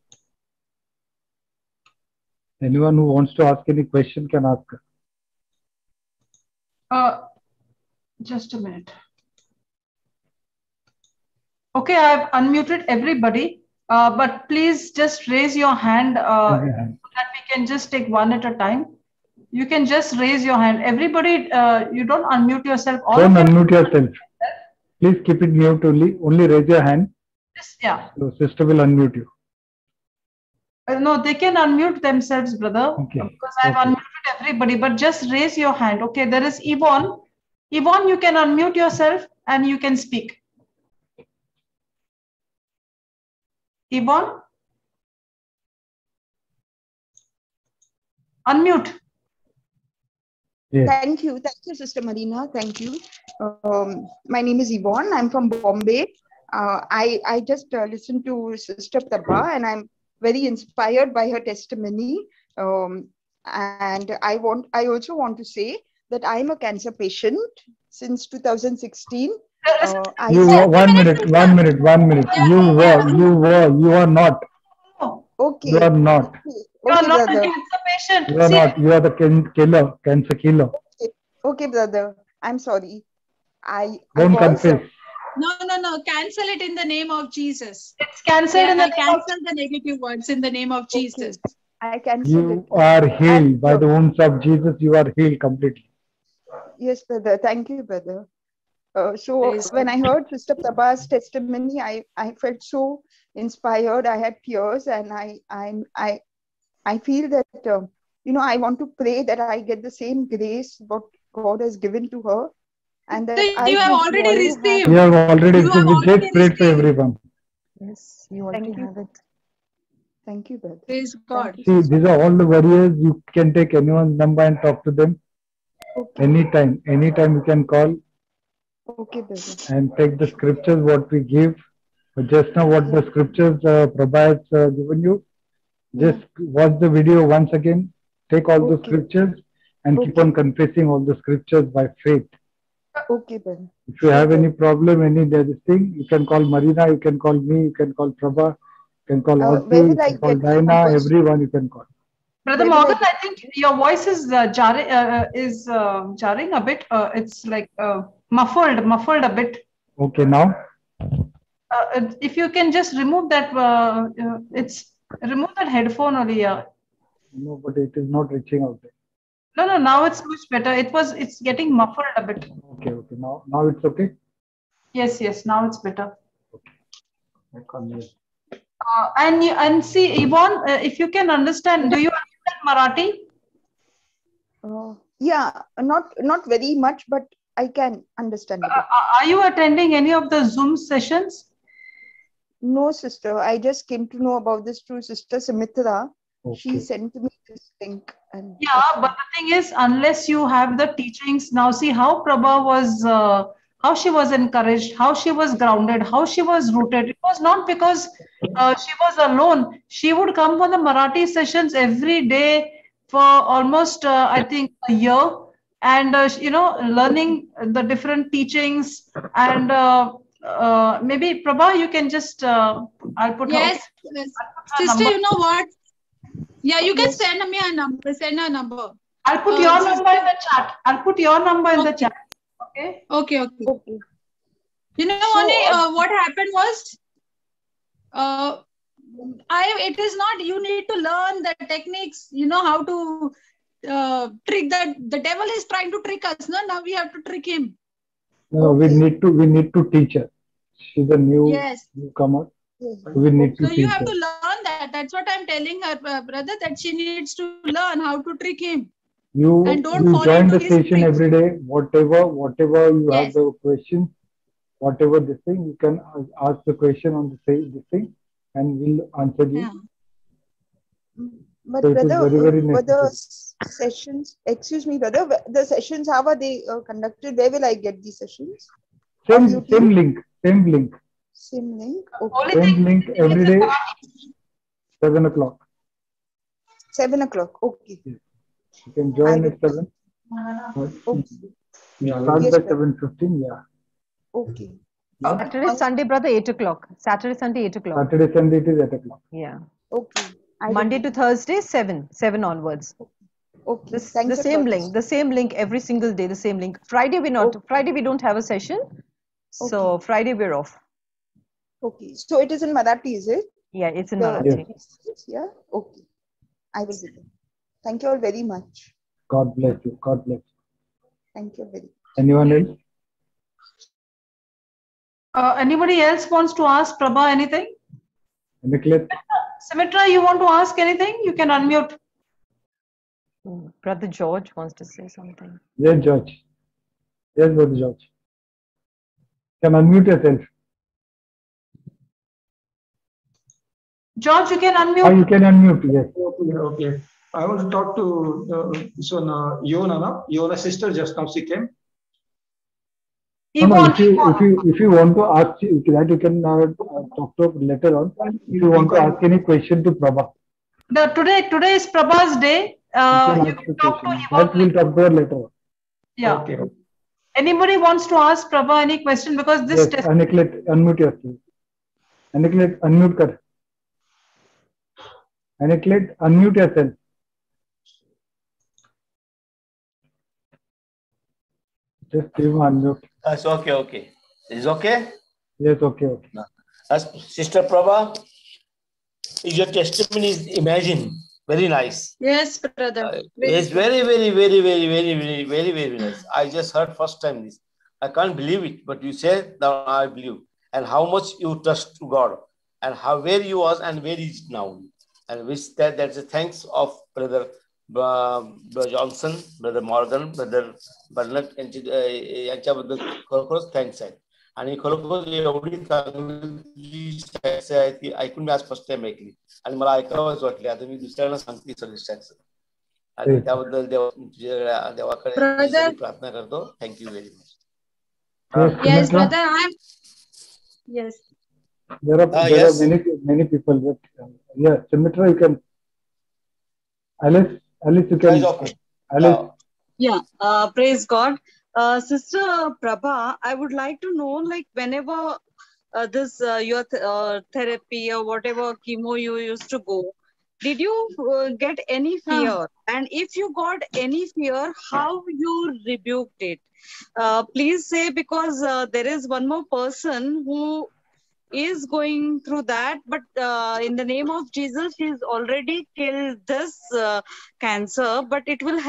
Anyone who wants to ask any question can ask. Just a minute. Okay, I've unmuted everybody, but please just raise your hand so that we can just take one at a time. You can just raise your hand. Everybody, you don't unmute yourself. Don't unmute yourself. Please keep it mute only. Only raise your hand. Yeah. So sister will unmute you. No, they can unmute themselves, brother. Okay. Because I've unmuted everybody, but just raise your hand. Okay, there is Yvonne. Yvonne, you can unmute yourself and you can speak. Yvonne? Unmute. Yes. Thank you, Sister Marina. Thank you. My name is Yvonne. I'm from Bombay. I just listened to Sister Prabha, and I'm very inspired by her testimony. And I also want to say that I'm a cancer patient since 2016. One minute. You are not. Okay. You are not. You are not a cancer patient. You are not. You are the cancer killer. Okay, brother. I'm sorry. Don't confess. No. Cancel it in the name of Jesus. It's cancelled in the name cancel the negative words in the name of Jesus. I cancel You are healed by the wounds of Jesus. You are healed completely. Yes, brother. Thank you, brother. So when I heard Sister Prabha's testimony, I felt so inspired. I had tears, and I feel that I want to pray that I get the same grace what God has given to her, and that you have already received. You have already received. We just prayed for everyone. Yes, you already have it. Thank you, brother. Praise God. See, these are all the warriors. You can take anyone's number and talk to them. Okay. Anytime you can call. Okay, brother. And take the scriptures what we give. Just now what the scriptures Prabha has given you. Just watch the video once again. Take all the scriptures and keep on confessing all the scriptures by faith. Okay, brother. If you have any problem, any thing, you can call Marina, you can call me, you can call Prabha, you can call Audrey, you can call Diana, everyone you can call. Brother Morgan, I think your voice is jarring a bit. It's like muffled a bit. Okay, now? If you can just remove that, remove that headphone only. No, but it is not reaching out there. No, now it's much better. It's getting muffled a bit. Okay. Now it's okay. Yes, now it's better. Okay. And see, Yvonne, if you can understand, do you understand Marathi? Yeah, not very much, but I can understand a bit. Are you attending any of the Zoom sessions? No, sister. I just came to know about this through Sister Sumitra. Okay. She sent me this link. And yeah, but the thing is, unless you have the teachings, now see how Prabha was, how she was encouraged, how she was grounded, how she was rooted. It was not because she was alone. She would come for the Marathi sessions every day for almost, I think, a year, and learning the different teachings. And maybe Prabha, you can just, I'll put Yes, her, yes. I'll put her Sister, number. you know what? Yeah, you can Yes. send me a number. Send a number. I'll put your number in the chat. I'll put your number in the chat. Okay. Okay. You know, So, what happened was, it is not, you need to learn the techniques, you know, how to trick the devil is trying to trick us. No, now we have to trick him. No, we need to teach her. She's a newcomer. We need to So you teach have her. to learn that. That's what I'm telling her, brother, that she needs to learn how to trick him. And don't fall join into the his session tricks. every day. Whatever you have Yes. the questions, whatever this thing, you can ask the question on this thing, and we'll answer you. Yeah. but So it is brother, very but the necessary. sessions, excuse me, brother, the sessions, how are they conducted? Where will I get these sessions? On YouTube? Same link. Same link. Okay. Only Same thing link every day, 7 o'clock. 7 o'clock. Okay. Yes. You can join at 7. Okay. Start Yes, by brother. 7:15. Yeah. Okay. Saturday, Sunday, brother, 8 o'clock. Saturday, Sunday, 8 o'clock. Saturday, Sunday it is 8 o'clock. Yeah. Okay. Monday to Thursday, 7 onwards. Okay. The same link every single day, the same link. Friday we don't have a session. So Friday we're off. Okay. So it is in Marathi, is it? Yeah, it's in Marathi. Yeah. Okay. I will do that. Thank you all very much. God bless you. God bless you. Thank you very much. Anyone else? Anybody else wants to ask Prabha anything? Nicholas? Sumitra, you want to ask anything? You can unmute. Brother George wants to say something. Yes, George. Yes, Brother George. You can unmute yourself. George, you can unmute. Oh, you can unmute, yes. Okay. I want to talk to this one, Yona sister, just now she came. No, if you want to ask that, you can talk to later on. If you want to ask any question to Prabha. Today is Prabha's day. You can talk to Yvonne. That we'll talk to her later on. Yeah. Okay. Anybody wants to ask Prabha any question, because this yes, Aniklet, unmute yourself. Aniklet, unmute kar. Aniklet, unmute yourself. Just give him unmute. That's okay. Is okay? Yes, okay. As Sister Prabha, your testimony is imagine. Very nice. Yes, brother. It's very nice. I just heard first time this. I can't believe it, but you said that I believe. And how much you trust to God, and where you was and where is now. And which that's a thanks of Brother Johnson, Brother Morgan, Brother Bernard यांच्याबद्दल खरोखरच thanks आहेत. आणि खरोखर एवढी चांगली ती ऐकून मी आज फर्स्ट टाइम ऐकली आणि मला ऐकावंच वाटले. आता मी दुसऱ्यांना सांगते सगळी स्टॅक्स आणि त्याबद्दल देवाकडे प्रार्थना करतो. Thank you very much. Yes, brother. Yes. There are many people. But, yeah, Sumitra, you can. Alice, you can. Okay. Alice. Yeah. Praise God. Sister Prabha, I would like to know, like, whenever this your therapy or whatever chemo you used to go, did you get any fear? And if you got any fear, how you rebuked it? Please say, because there is one more person who is going through that, but in the name of Jesus, he's already killed this cancer, but it will help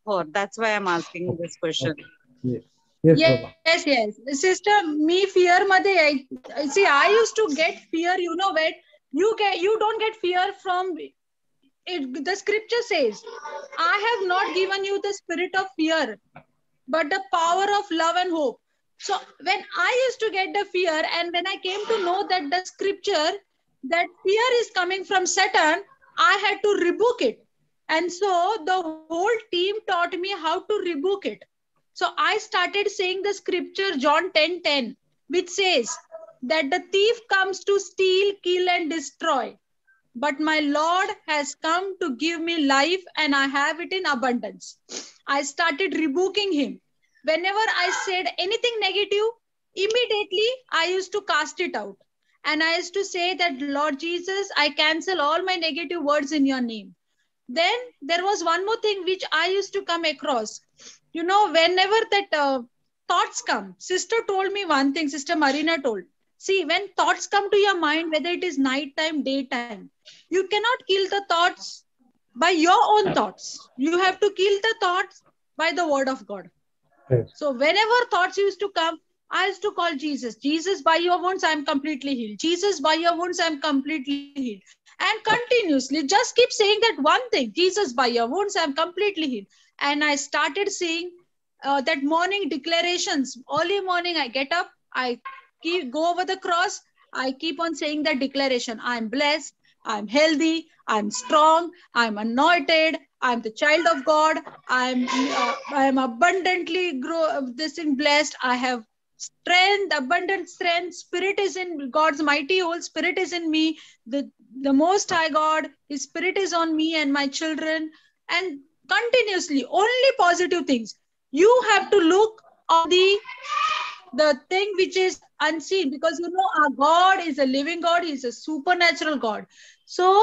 her. That's why I'm asking this question. Yes. Yes, Prabha. Yes. Sister, me fear madhe, see, I used to get fear, when you don't get fear from it. The scripture says, I have not given you the spirit of fear, but the power of love and hope. So when I used to get the fear, and when I came to know that the scripture, that fear is coming from Satan, I had to rebuke it. And so the whole team taught me how to rebuke it. So I started saying the scripture, John 10:10, which says that the thief comes to steal, kill, and destroy. But my Lord has come to give me life, and I have it in abundance. I started rebuking him. Whenever I said anything negative, immediately I used to cast it out. And I used to say that, Lord Jesus, I cancel all my negative words in your name. Then there was one more thing which I used to come across. Whenever that thoughts come, sister told me one thing, Sister Marina told. See, when thoughts come to your mind, whether it is night time, daytime, you cannot kill the thoughts by your own thoughts. You have to kill the thoughts by the word of God. Yes. So whenever thoughts used to come, I used to call Jesus. Jesus, by your wounds, I'm completely healed. Jesus, by your wounds, I'm completely healed. And continuously, just keep saying that one thing. Jesus, by your wounds, I'm completely healed. And I started saying that morning declarations. Early morning, I get up, I go over the cross. I keep on saying that declaration. I'm blessed. I'm healthy. I'm strong. I'm anointed. I'm the child of God. I'm abundantly blessed. I have strength, abundant strength. Spirit is in God's mighty whole spirit is in me. The Most High God, His spirit is on me and my children. And continuously, only positive things. You have to look on the thing which is unseen, because our God is a living God. He is a supernatural God. So,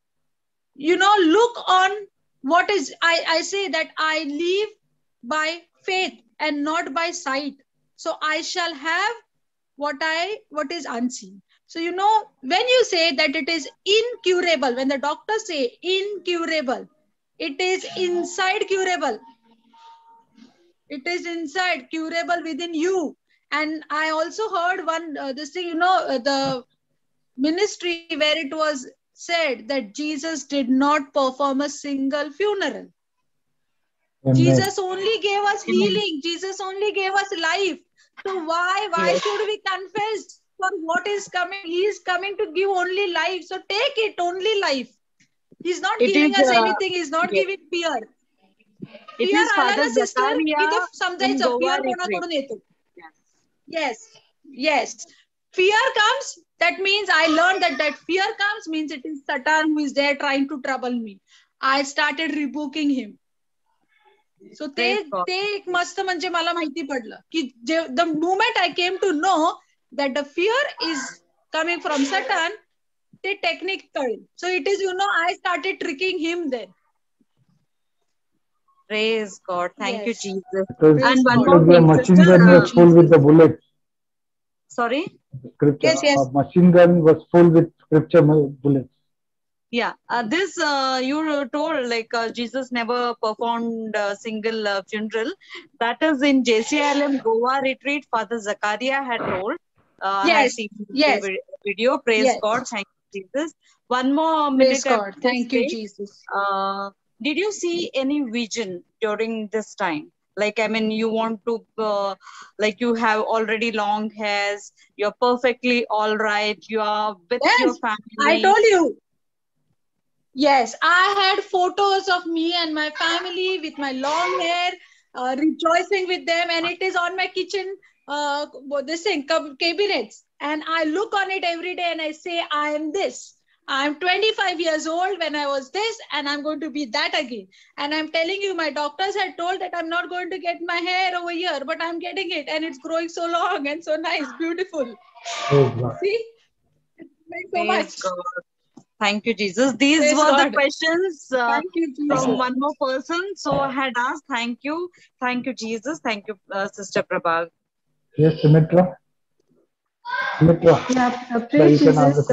look on what is, I say that I live by faith and not by sight. So I shall have what is unseen. So, when you say that it is incurable, when the doctors say incurable, it is inside curable. It is inside curable within you. And I also heard this thing, the ministry where it was said that Jesus did not perform a single funeral. Amen. Jesus only gave us healing. Jesus only gave us life. So why should we confess for what is coming? He is coming to give only life. So take it, only life. He's not giving us anything. He's not giving fear. It Fear is Father आला sister, Zakaria इथे in समजायचं Goa fear retreat. कोणाकडून येतो. Yes. Fear comes, that means I learned that fear comes means it is Satan who is there trying to trouble me. I started rebuking him. So ते एक मस्त म्हणजे मला माहिती पडलं की the moment I came to know that the fear is coming from Satan, ते technique कळेल. So it is, I started tricking him then. Praise God. Thank you, Jesus. And one more the thing, machine sister. gun was full with the bullets. Sorry? Scripture. Yes. Machine gun was full with scripture bullets. Yeah, this you told like Jesus never performed a single funeral. That is in JCLM Goa retreat. Father Zakaria had told. I had seen the video. Praise God. Thank you, Jesus. One more minute. Praise God. Thank you, Jesus. Did you see any vision during this time? Like, I mean, you want to, like you have already long hairs. You're perfectly all right. You are with your family. I told you. Yes, I had photos of me and my family with my long hair, rejoicing with them, and it is on my kitchen, this thing, cabinets. And I look on it every day and I say, I am this. I'm 25 years old when I was this, and I'm going to be that again. And I'm telling you, my doctors had told that I'm not going to get my hair over here, but I'm getting it, and it's growing so long and so nice, beautiful. See? Thanks so much. Thank you, Jesus. These Praise were God. the questions Thank you, Jesus. from one more person. So I had asked, thank you. Thank you, Jesus. Thank you, Sister Prabha. Yes, Sumitra. Yeah, praise Jesus.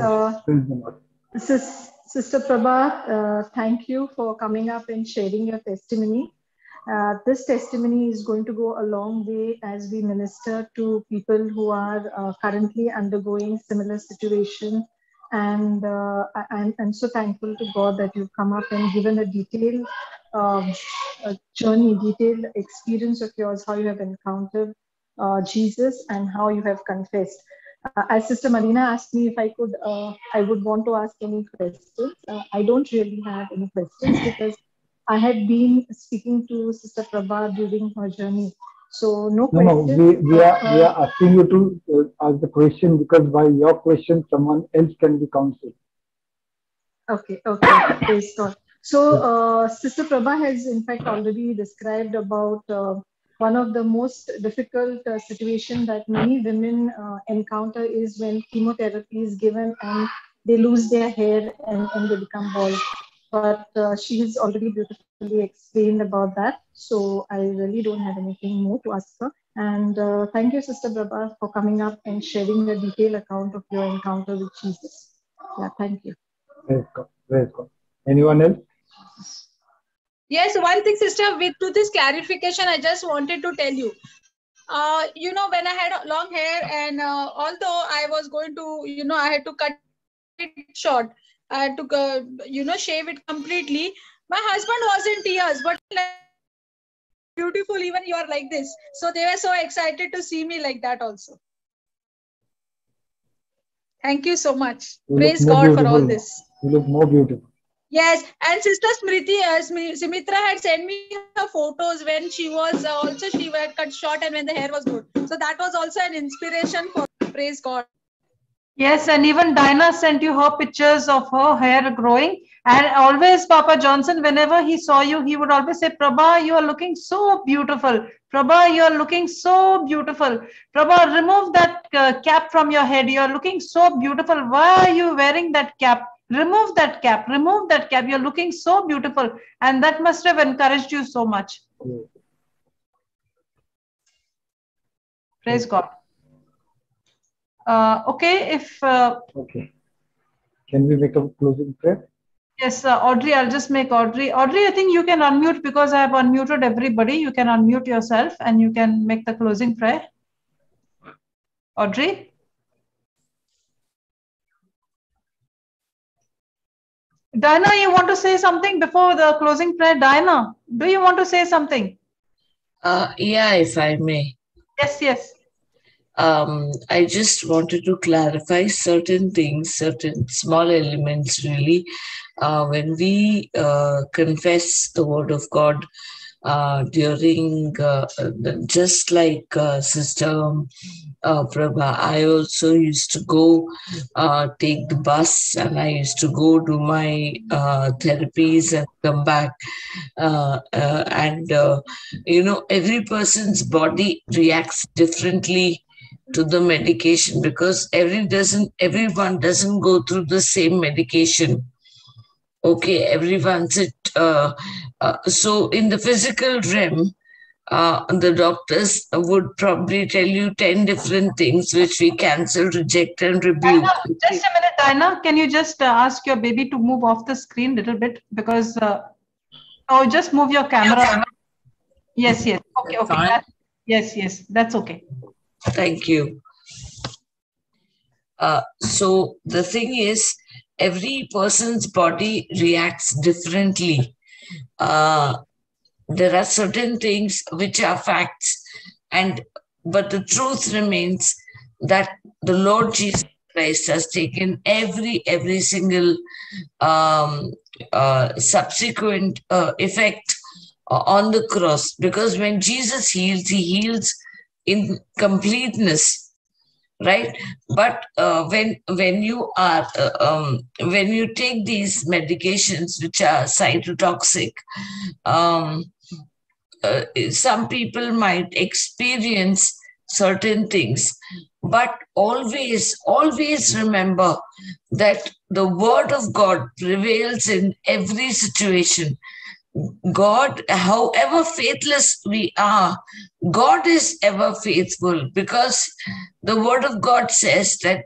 Sister Prabha, thank you for coming up and sharing your testimony. This testimony is going to go a long way as we minister to people who are currently undergoing similar situation. And I'm so thankful to God that you've come up and given a detailed journey, detailed experience of yours, how you have encountered Jesus and how you have confessed. As Sister Marina asked me if I could, I would want to ask any questions. I don't really have any questions because I had been speaking to Sister Prabha during her journey. So no questions. No, we are asking you to ask the question because by your question, someone else can be counseled. Okay, praise God. So Sister Prabha has in fact already described about one of the most difficult situation that many women encounter is when chemotherapy is given and they lose their hair and they become bald. But she has already beautifully explained about that. So I really don't have anything more to ask her. And thank you, Sister Prabha, for coming up and sharing a detailed account of your encounter with Jesus. Yeah, thank you. Praise God. Praise God. Anyone else? Yes, one thing, sister, to this clarification, I just wanted to tell you. When I had long hair and although I was going to, I had to cut it short. I had to, shave it completely. My husband was in tears, but beautiful, even you are like this. So they were so excited to see me like that also. Thank you so much. Praise God for all this. You look more beautiful. Yes, and Sister Smriti, Simitra had sent me her photos when she was also, she had cut short and when the hair was good. So that was also an inspiration for praise God. Yes, and even Dinah sent you her pictures of her hair growing. And always Papa Johnson, whenever he saw you, he would always say, Prabha, you are looking so beautiful. Prabha, you are looking so beautiful. Prabha, remove that cap from your head. You are looking so beautiful. Why are you wearing that cap? Remove that cap. Remove that cap. You're looking so beautiful. And that must have encouraged you so much. Praise God. Okay, okay. Can we make a closing prayer? Yes, Audrey, I'll just make Audrey. Audrey, I think you can unmute because I have unmuted everybody. You can unmute yourself and you can make the closing prayer. Audrey? Diana, you want to say something before the closing prayer? Diana, do you want to say something? Yeah, if I may. Yes. I just wanted to clarify certain things, certain small elements really. When we confess the word of God during, just like Sister Prabha, I also used to go take the bus and I used to go do my therapies and come back. Every person's body reacts differently to the medication because everyone doesn't go through the same medication. Okay, everyone's it. So in the physical realm, the doctors would probably tell you 10 different things which we cancel, reject, and rebuke. Diana, just a minute, Diana. Can you just ask your baby to move off the screen a little bit because just move your camera. Yes. Okay. Yes. That's okay. Thank you. So the thing is, every person's body reacts differently. There are certain things which are facts, but the truth remains that the Lord Jesus Christ has taken every single subsequent effect on the cross, because when Jesus heals, he heals in completeness. Right, but when you take these medications which are cytotoxic, some people might experience certain things, but always remember that the word of God prevails in every situation. God, however faithless we are, God is ever faithful, because the word of God says that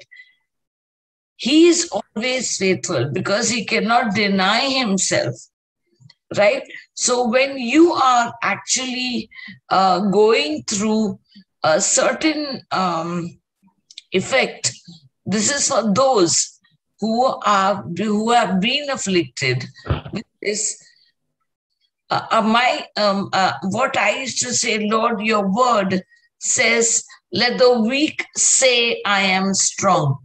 he is always faithful because he cannot deny himself. right? So when you are actually going through a certain effect, this is for those who have been afflicted with this. What I used to say, Lord, your word says, let the weak say I am strong.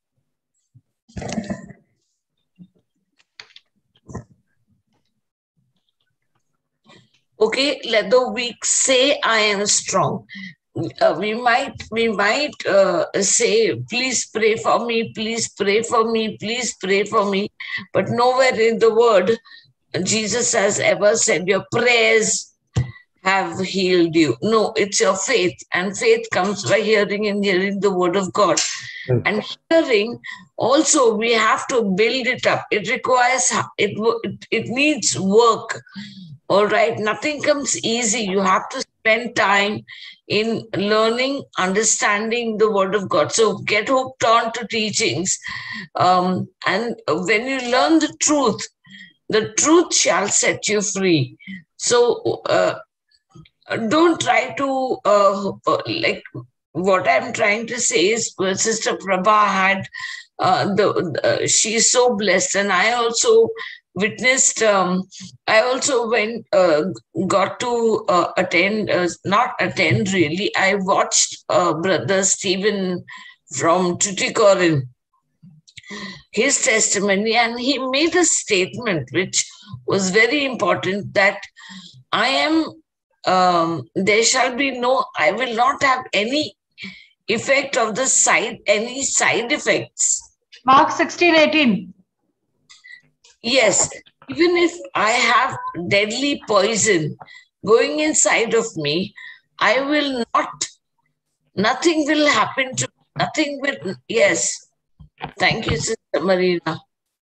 Okay, let the weak say I am strong. We might say, please pray for me, please pray for me, please pray for me. But nowhere in the word Jesus has ever said your prayers have healed you. No, it's your faith, and faith comes by hearing and hearing the word of God. And hearing also, we have to build it up. It requires, it needs work. All right, nothing comes easy. You have to spend time in learning, understanding the word of God. So get hooked on to teachings. And when you learn the truth shall set you free. So don't try to, like, what I'm trying to say is, Sister Prabha had, she's so blessed. And I also witnessed, I also got to attend, not attend really, I watched Brother Stephen from Tuticorin, his testimony, and he made a statement which was very important, that I am, there shall be no, I will not have any effect of the any side effects. Mark 16:18. Yes, even if I have deadly poison going inside of me, I will not, nothing will happen to, nothing will, yes. Thank you, Sister Marina.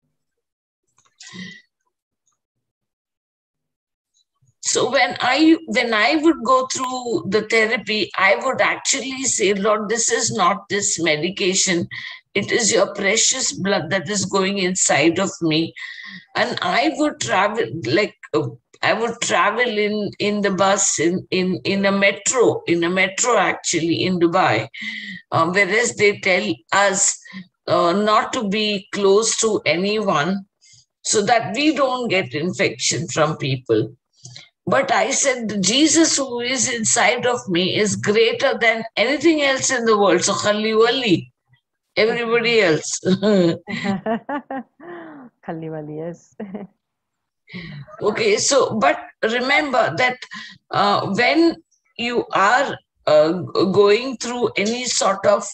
So when I would go through the therapy, I would actually say, Lord, this is not this medication. It is your precious blood that is going inside of me. And I would travel, like, I would travel in the bus, in a metro actually in Dubai, whereas they tell us not to be close to anyone so that we don't get infection from people. But I said, Jesus who is inside of me is greater than anything else in the world. So Khalli Wali, everybody else. Khalli Wali, yes. Okay, so, but remember that when you are going through any sort of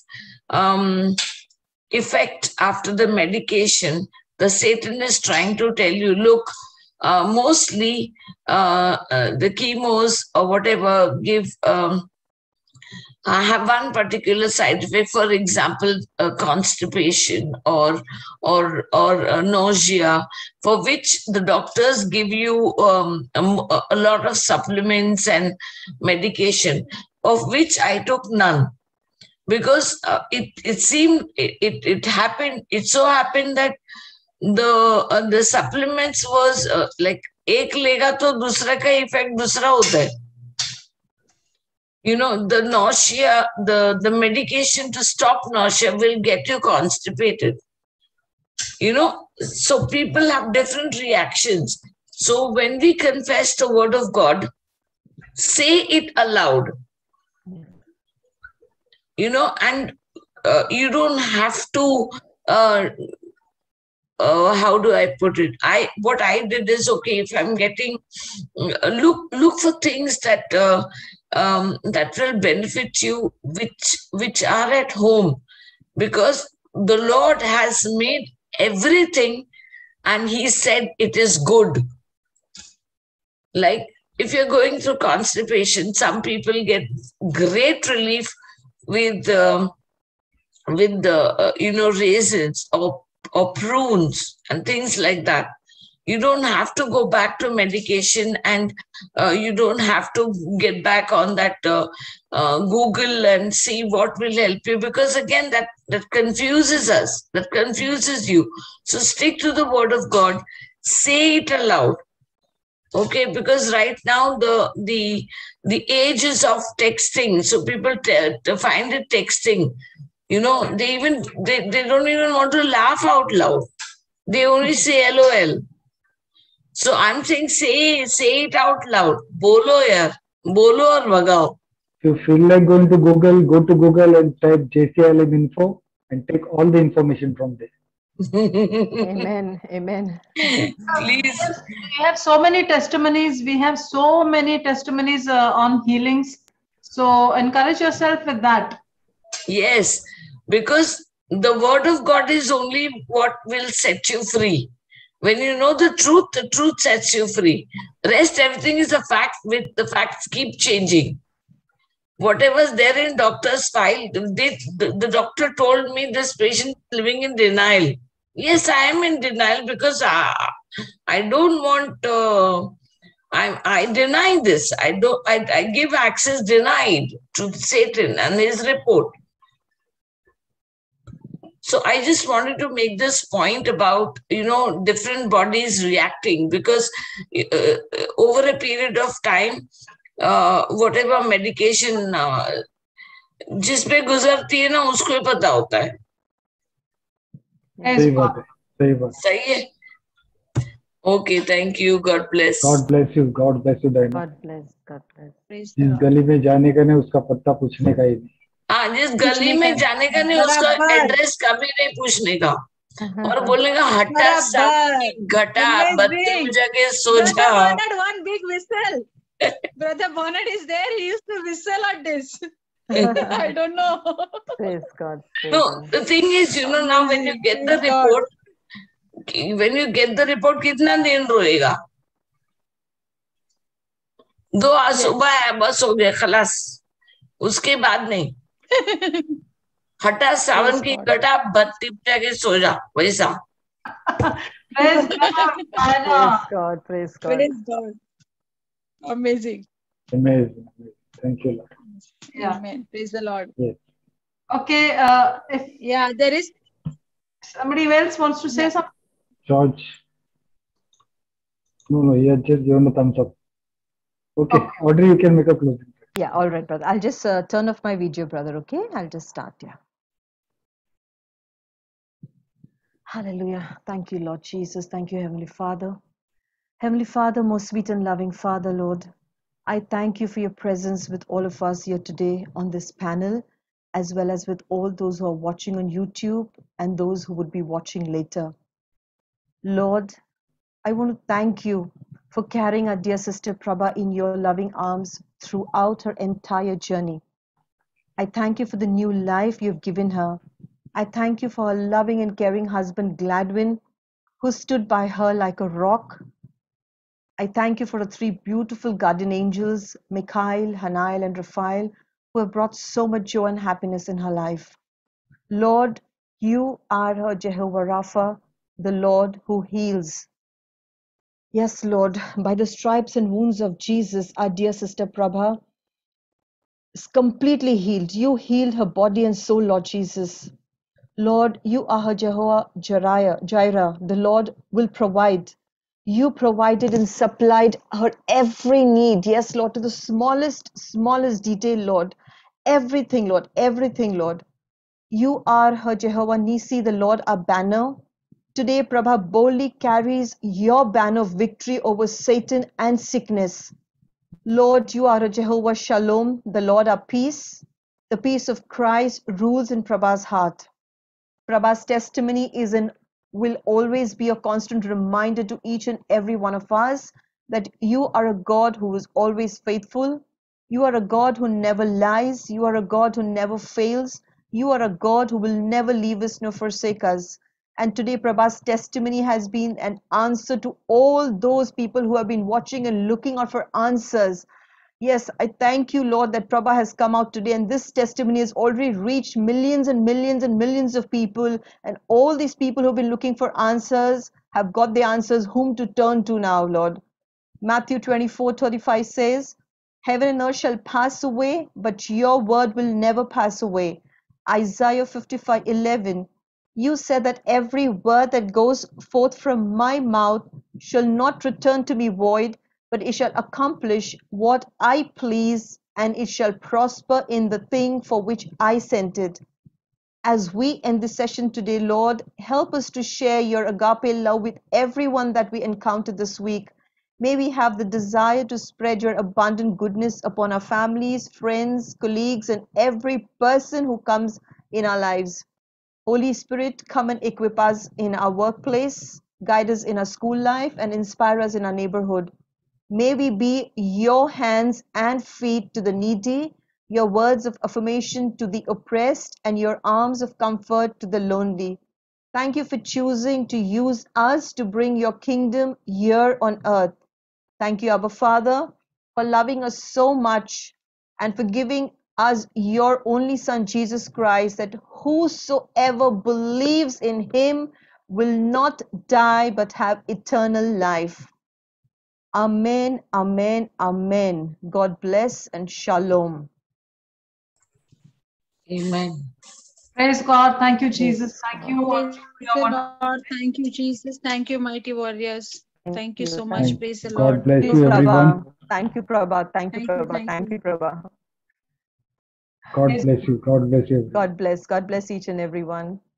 effect after the medication, the Satan is trying to tell you, look, mostly the chemos or whatever give have one particular side effect. For example, constipation or nausea, for which the doctors give you a lot of supplements and medication, of which I took none. Because it seemed, it happened, it so happened that the supplements was like, एक लेगा तो दूसरे का effect दूसरा होता है. You know, the nausea, the medication to stop nausea will get you constipated. You know, so people have different reactions. So when we confess the word of God, say it aloud. You know, and you don't have to, how do I put it? What I did is, okay, if I'm getting, look for things that that will benefit you, which are at home, because the Lord has made everything and he said it is good. Like, if you're going through constipation, some people get great relief with the raisins or prunes and things like that. You don't have to go back to medication, and you don't have to get back on that Google and see what will help you, because again, that confuses us, that confuses you. So stick to the word of God, say it aloud. Okay, because right now the age is of texting, so people find it texting. You know, they don't even want to laugh out loud. They only say LOL. So I'm saying say it out loud. Bolo yaar, bolo aur bhagao. If you feel like going to Google, go to Google and type JCLM info and take all the information from there. Amen. Amen. Please. We have so many testimonies. We have so many testimonies on healings. So encourage yourself with that. Yes, because the word of God is only what will set you free. When you know the truth sets you free. Rest, everything is a fact, with the facts keep changing. Whatever's there in doctor's file, the doctor told me this patient is living in denial. Yes, I am in denial because I don't want, I deny this. I give access denied to Satan and his report. So I just wanted to make this point about, different bodies reacting, because over a period of time, whatever medication जिस पे गुजरती है ना उसको ही पता होता है. सही बात है, सही बात. सही है. Okay, thank you. God bless. God bless you. God bless you, Diana. God bless. God bless. जिस गली में जाने का नहीं उसका पत्ता पूछने का ही नहीं. हाँ, जिस गली में जाने का नहीं उसका एड्रेस कभी नहीं पूछने का, और बोलने का हटा सब घटा बत्ती बुझा के सो जा. One big whistle. Brother Bonnet is there. He used to whistle at this. I don't know. Praise God. Praise No, God. the thing is, now when you get the report, कितना दिन रोएगा? 2 आज सुबह है, बस हो गया, खलास. उसके बाद नहीं. हटा सावन की घटा बत्ती बुझा के सो जा, वैसा. Praise God. Praise God. Praise God. Praise God. Amazing. Amazing. Thank you, Lord. Yeah. Amen. Praise the Lord. Yes. Okay. If there is somebody else wants to say something. George. No, he has just given a thumbs up. Okay. Audrey, you can make a closing. Yeah, all right, brother. I'll just turn off my video, brother, okay? I'll just start, yeah. Hallelujah. Thank you, Lord Jesus. Thank you, Heavenly Father. Heavenly Father, most sweet and loving Father, Lord, I thank you for your presence with all of us here today on this panel, as well as with all those who are watching on YouTube and those who would be watching later. Lord, I want to thank you for carrying our dear sister Prabha in your loving arms throughout her entire journey. I thank you for the new life you've given her. I thank you for her loving and caring husband Gladwin, who stood by her like a rock. I thank you for the 3 beautiful guardian angels, Mikhail, Hanael, and Raphael, who have brought so much joy and happiness in her life. Lord, you are her Jehovah Rapha, the Lord who heals. Yes, Lord, by the stripes and wounds of Jesus, our dear sister Prabha is completely healed. You healed her body and soul, Lord Jesus. Lord, you are her Jehovah Jireh. The Lord will provide. You provided and supplied her every need. Yes, Lord, to the smallest detail, Lord. Everything, Lord. Everything, Lord. You are her Jehovah Nisi, the Lord, our banner. Today, Prabha boldly carries your banner of victory over Satan and sickness. Lord, you are a Jehovah Shalom, the Lord our peace. The peace of Christ rules in Prabha's heart. Prabha's testimony will always be a constant reminder to each and every one of us that you are a God who is always faithful. You are a God who never lies. You are a God who never fails. You are a God who will never leave us nor forsake us. And today, Prabha's testimony has been an answer to all those people who have been watching and looking out for answers. Yes, I thank you, Lord, that Prabha has come out today, and this testimony has already reached millions and millions and millions of people. And all these people who have been looking for answers have got the answers whom to turn to now, Lord. Matthew 24:35 says, Heaven and earth shall pass away, but your word will never pass away. Isaiah 55:11, you said that every word that goes forth from my mouth shall not return to me void, but it shall accomplish what I please, and it shall prosper in the thing for which I sent it. As we end this session today, Lord, help us to share your agape love with everyone that we encounter this week. May we have the desire to spread your abundant goodness upon our families, friends, colleagues, and every person who comes in our lives. Holy Spirit, come and equip us in our workplace, guide us in our school life, and inspire us in our neighborhood. May we be your hands and feet to the needy, your words of affirmation to the oppressed, and your arms of comfort to the lonely. Thank you for choosing to use us to bring your kingdom here on earth. Thank you, Abba Father, for loving us so much and for giving us your only Son, Jesus Christ, that whosoever believes in him will not die but have eternal life. Amen, amen, amen. God bless and shalom. Amen. Praise God. Thank you, Jesus. Thank you. Praise Your the wonderful. Lord. Thank you, Jesus. Thank you, mighty warriors. Thank you so much. Thank Praise the God Lord. bless Thank you, you, everyone. Prabha. Thank you, Prabha. Thank you, Thank you. Prabha. Thank Thank you. you, Prabha. God bless you. God bless you, everyone. God bless. God bless each and everyone.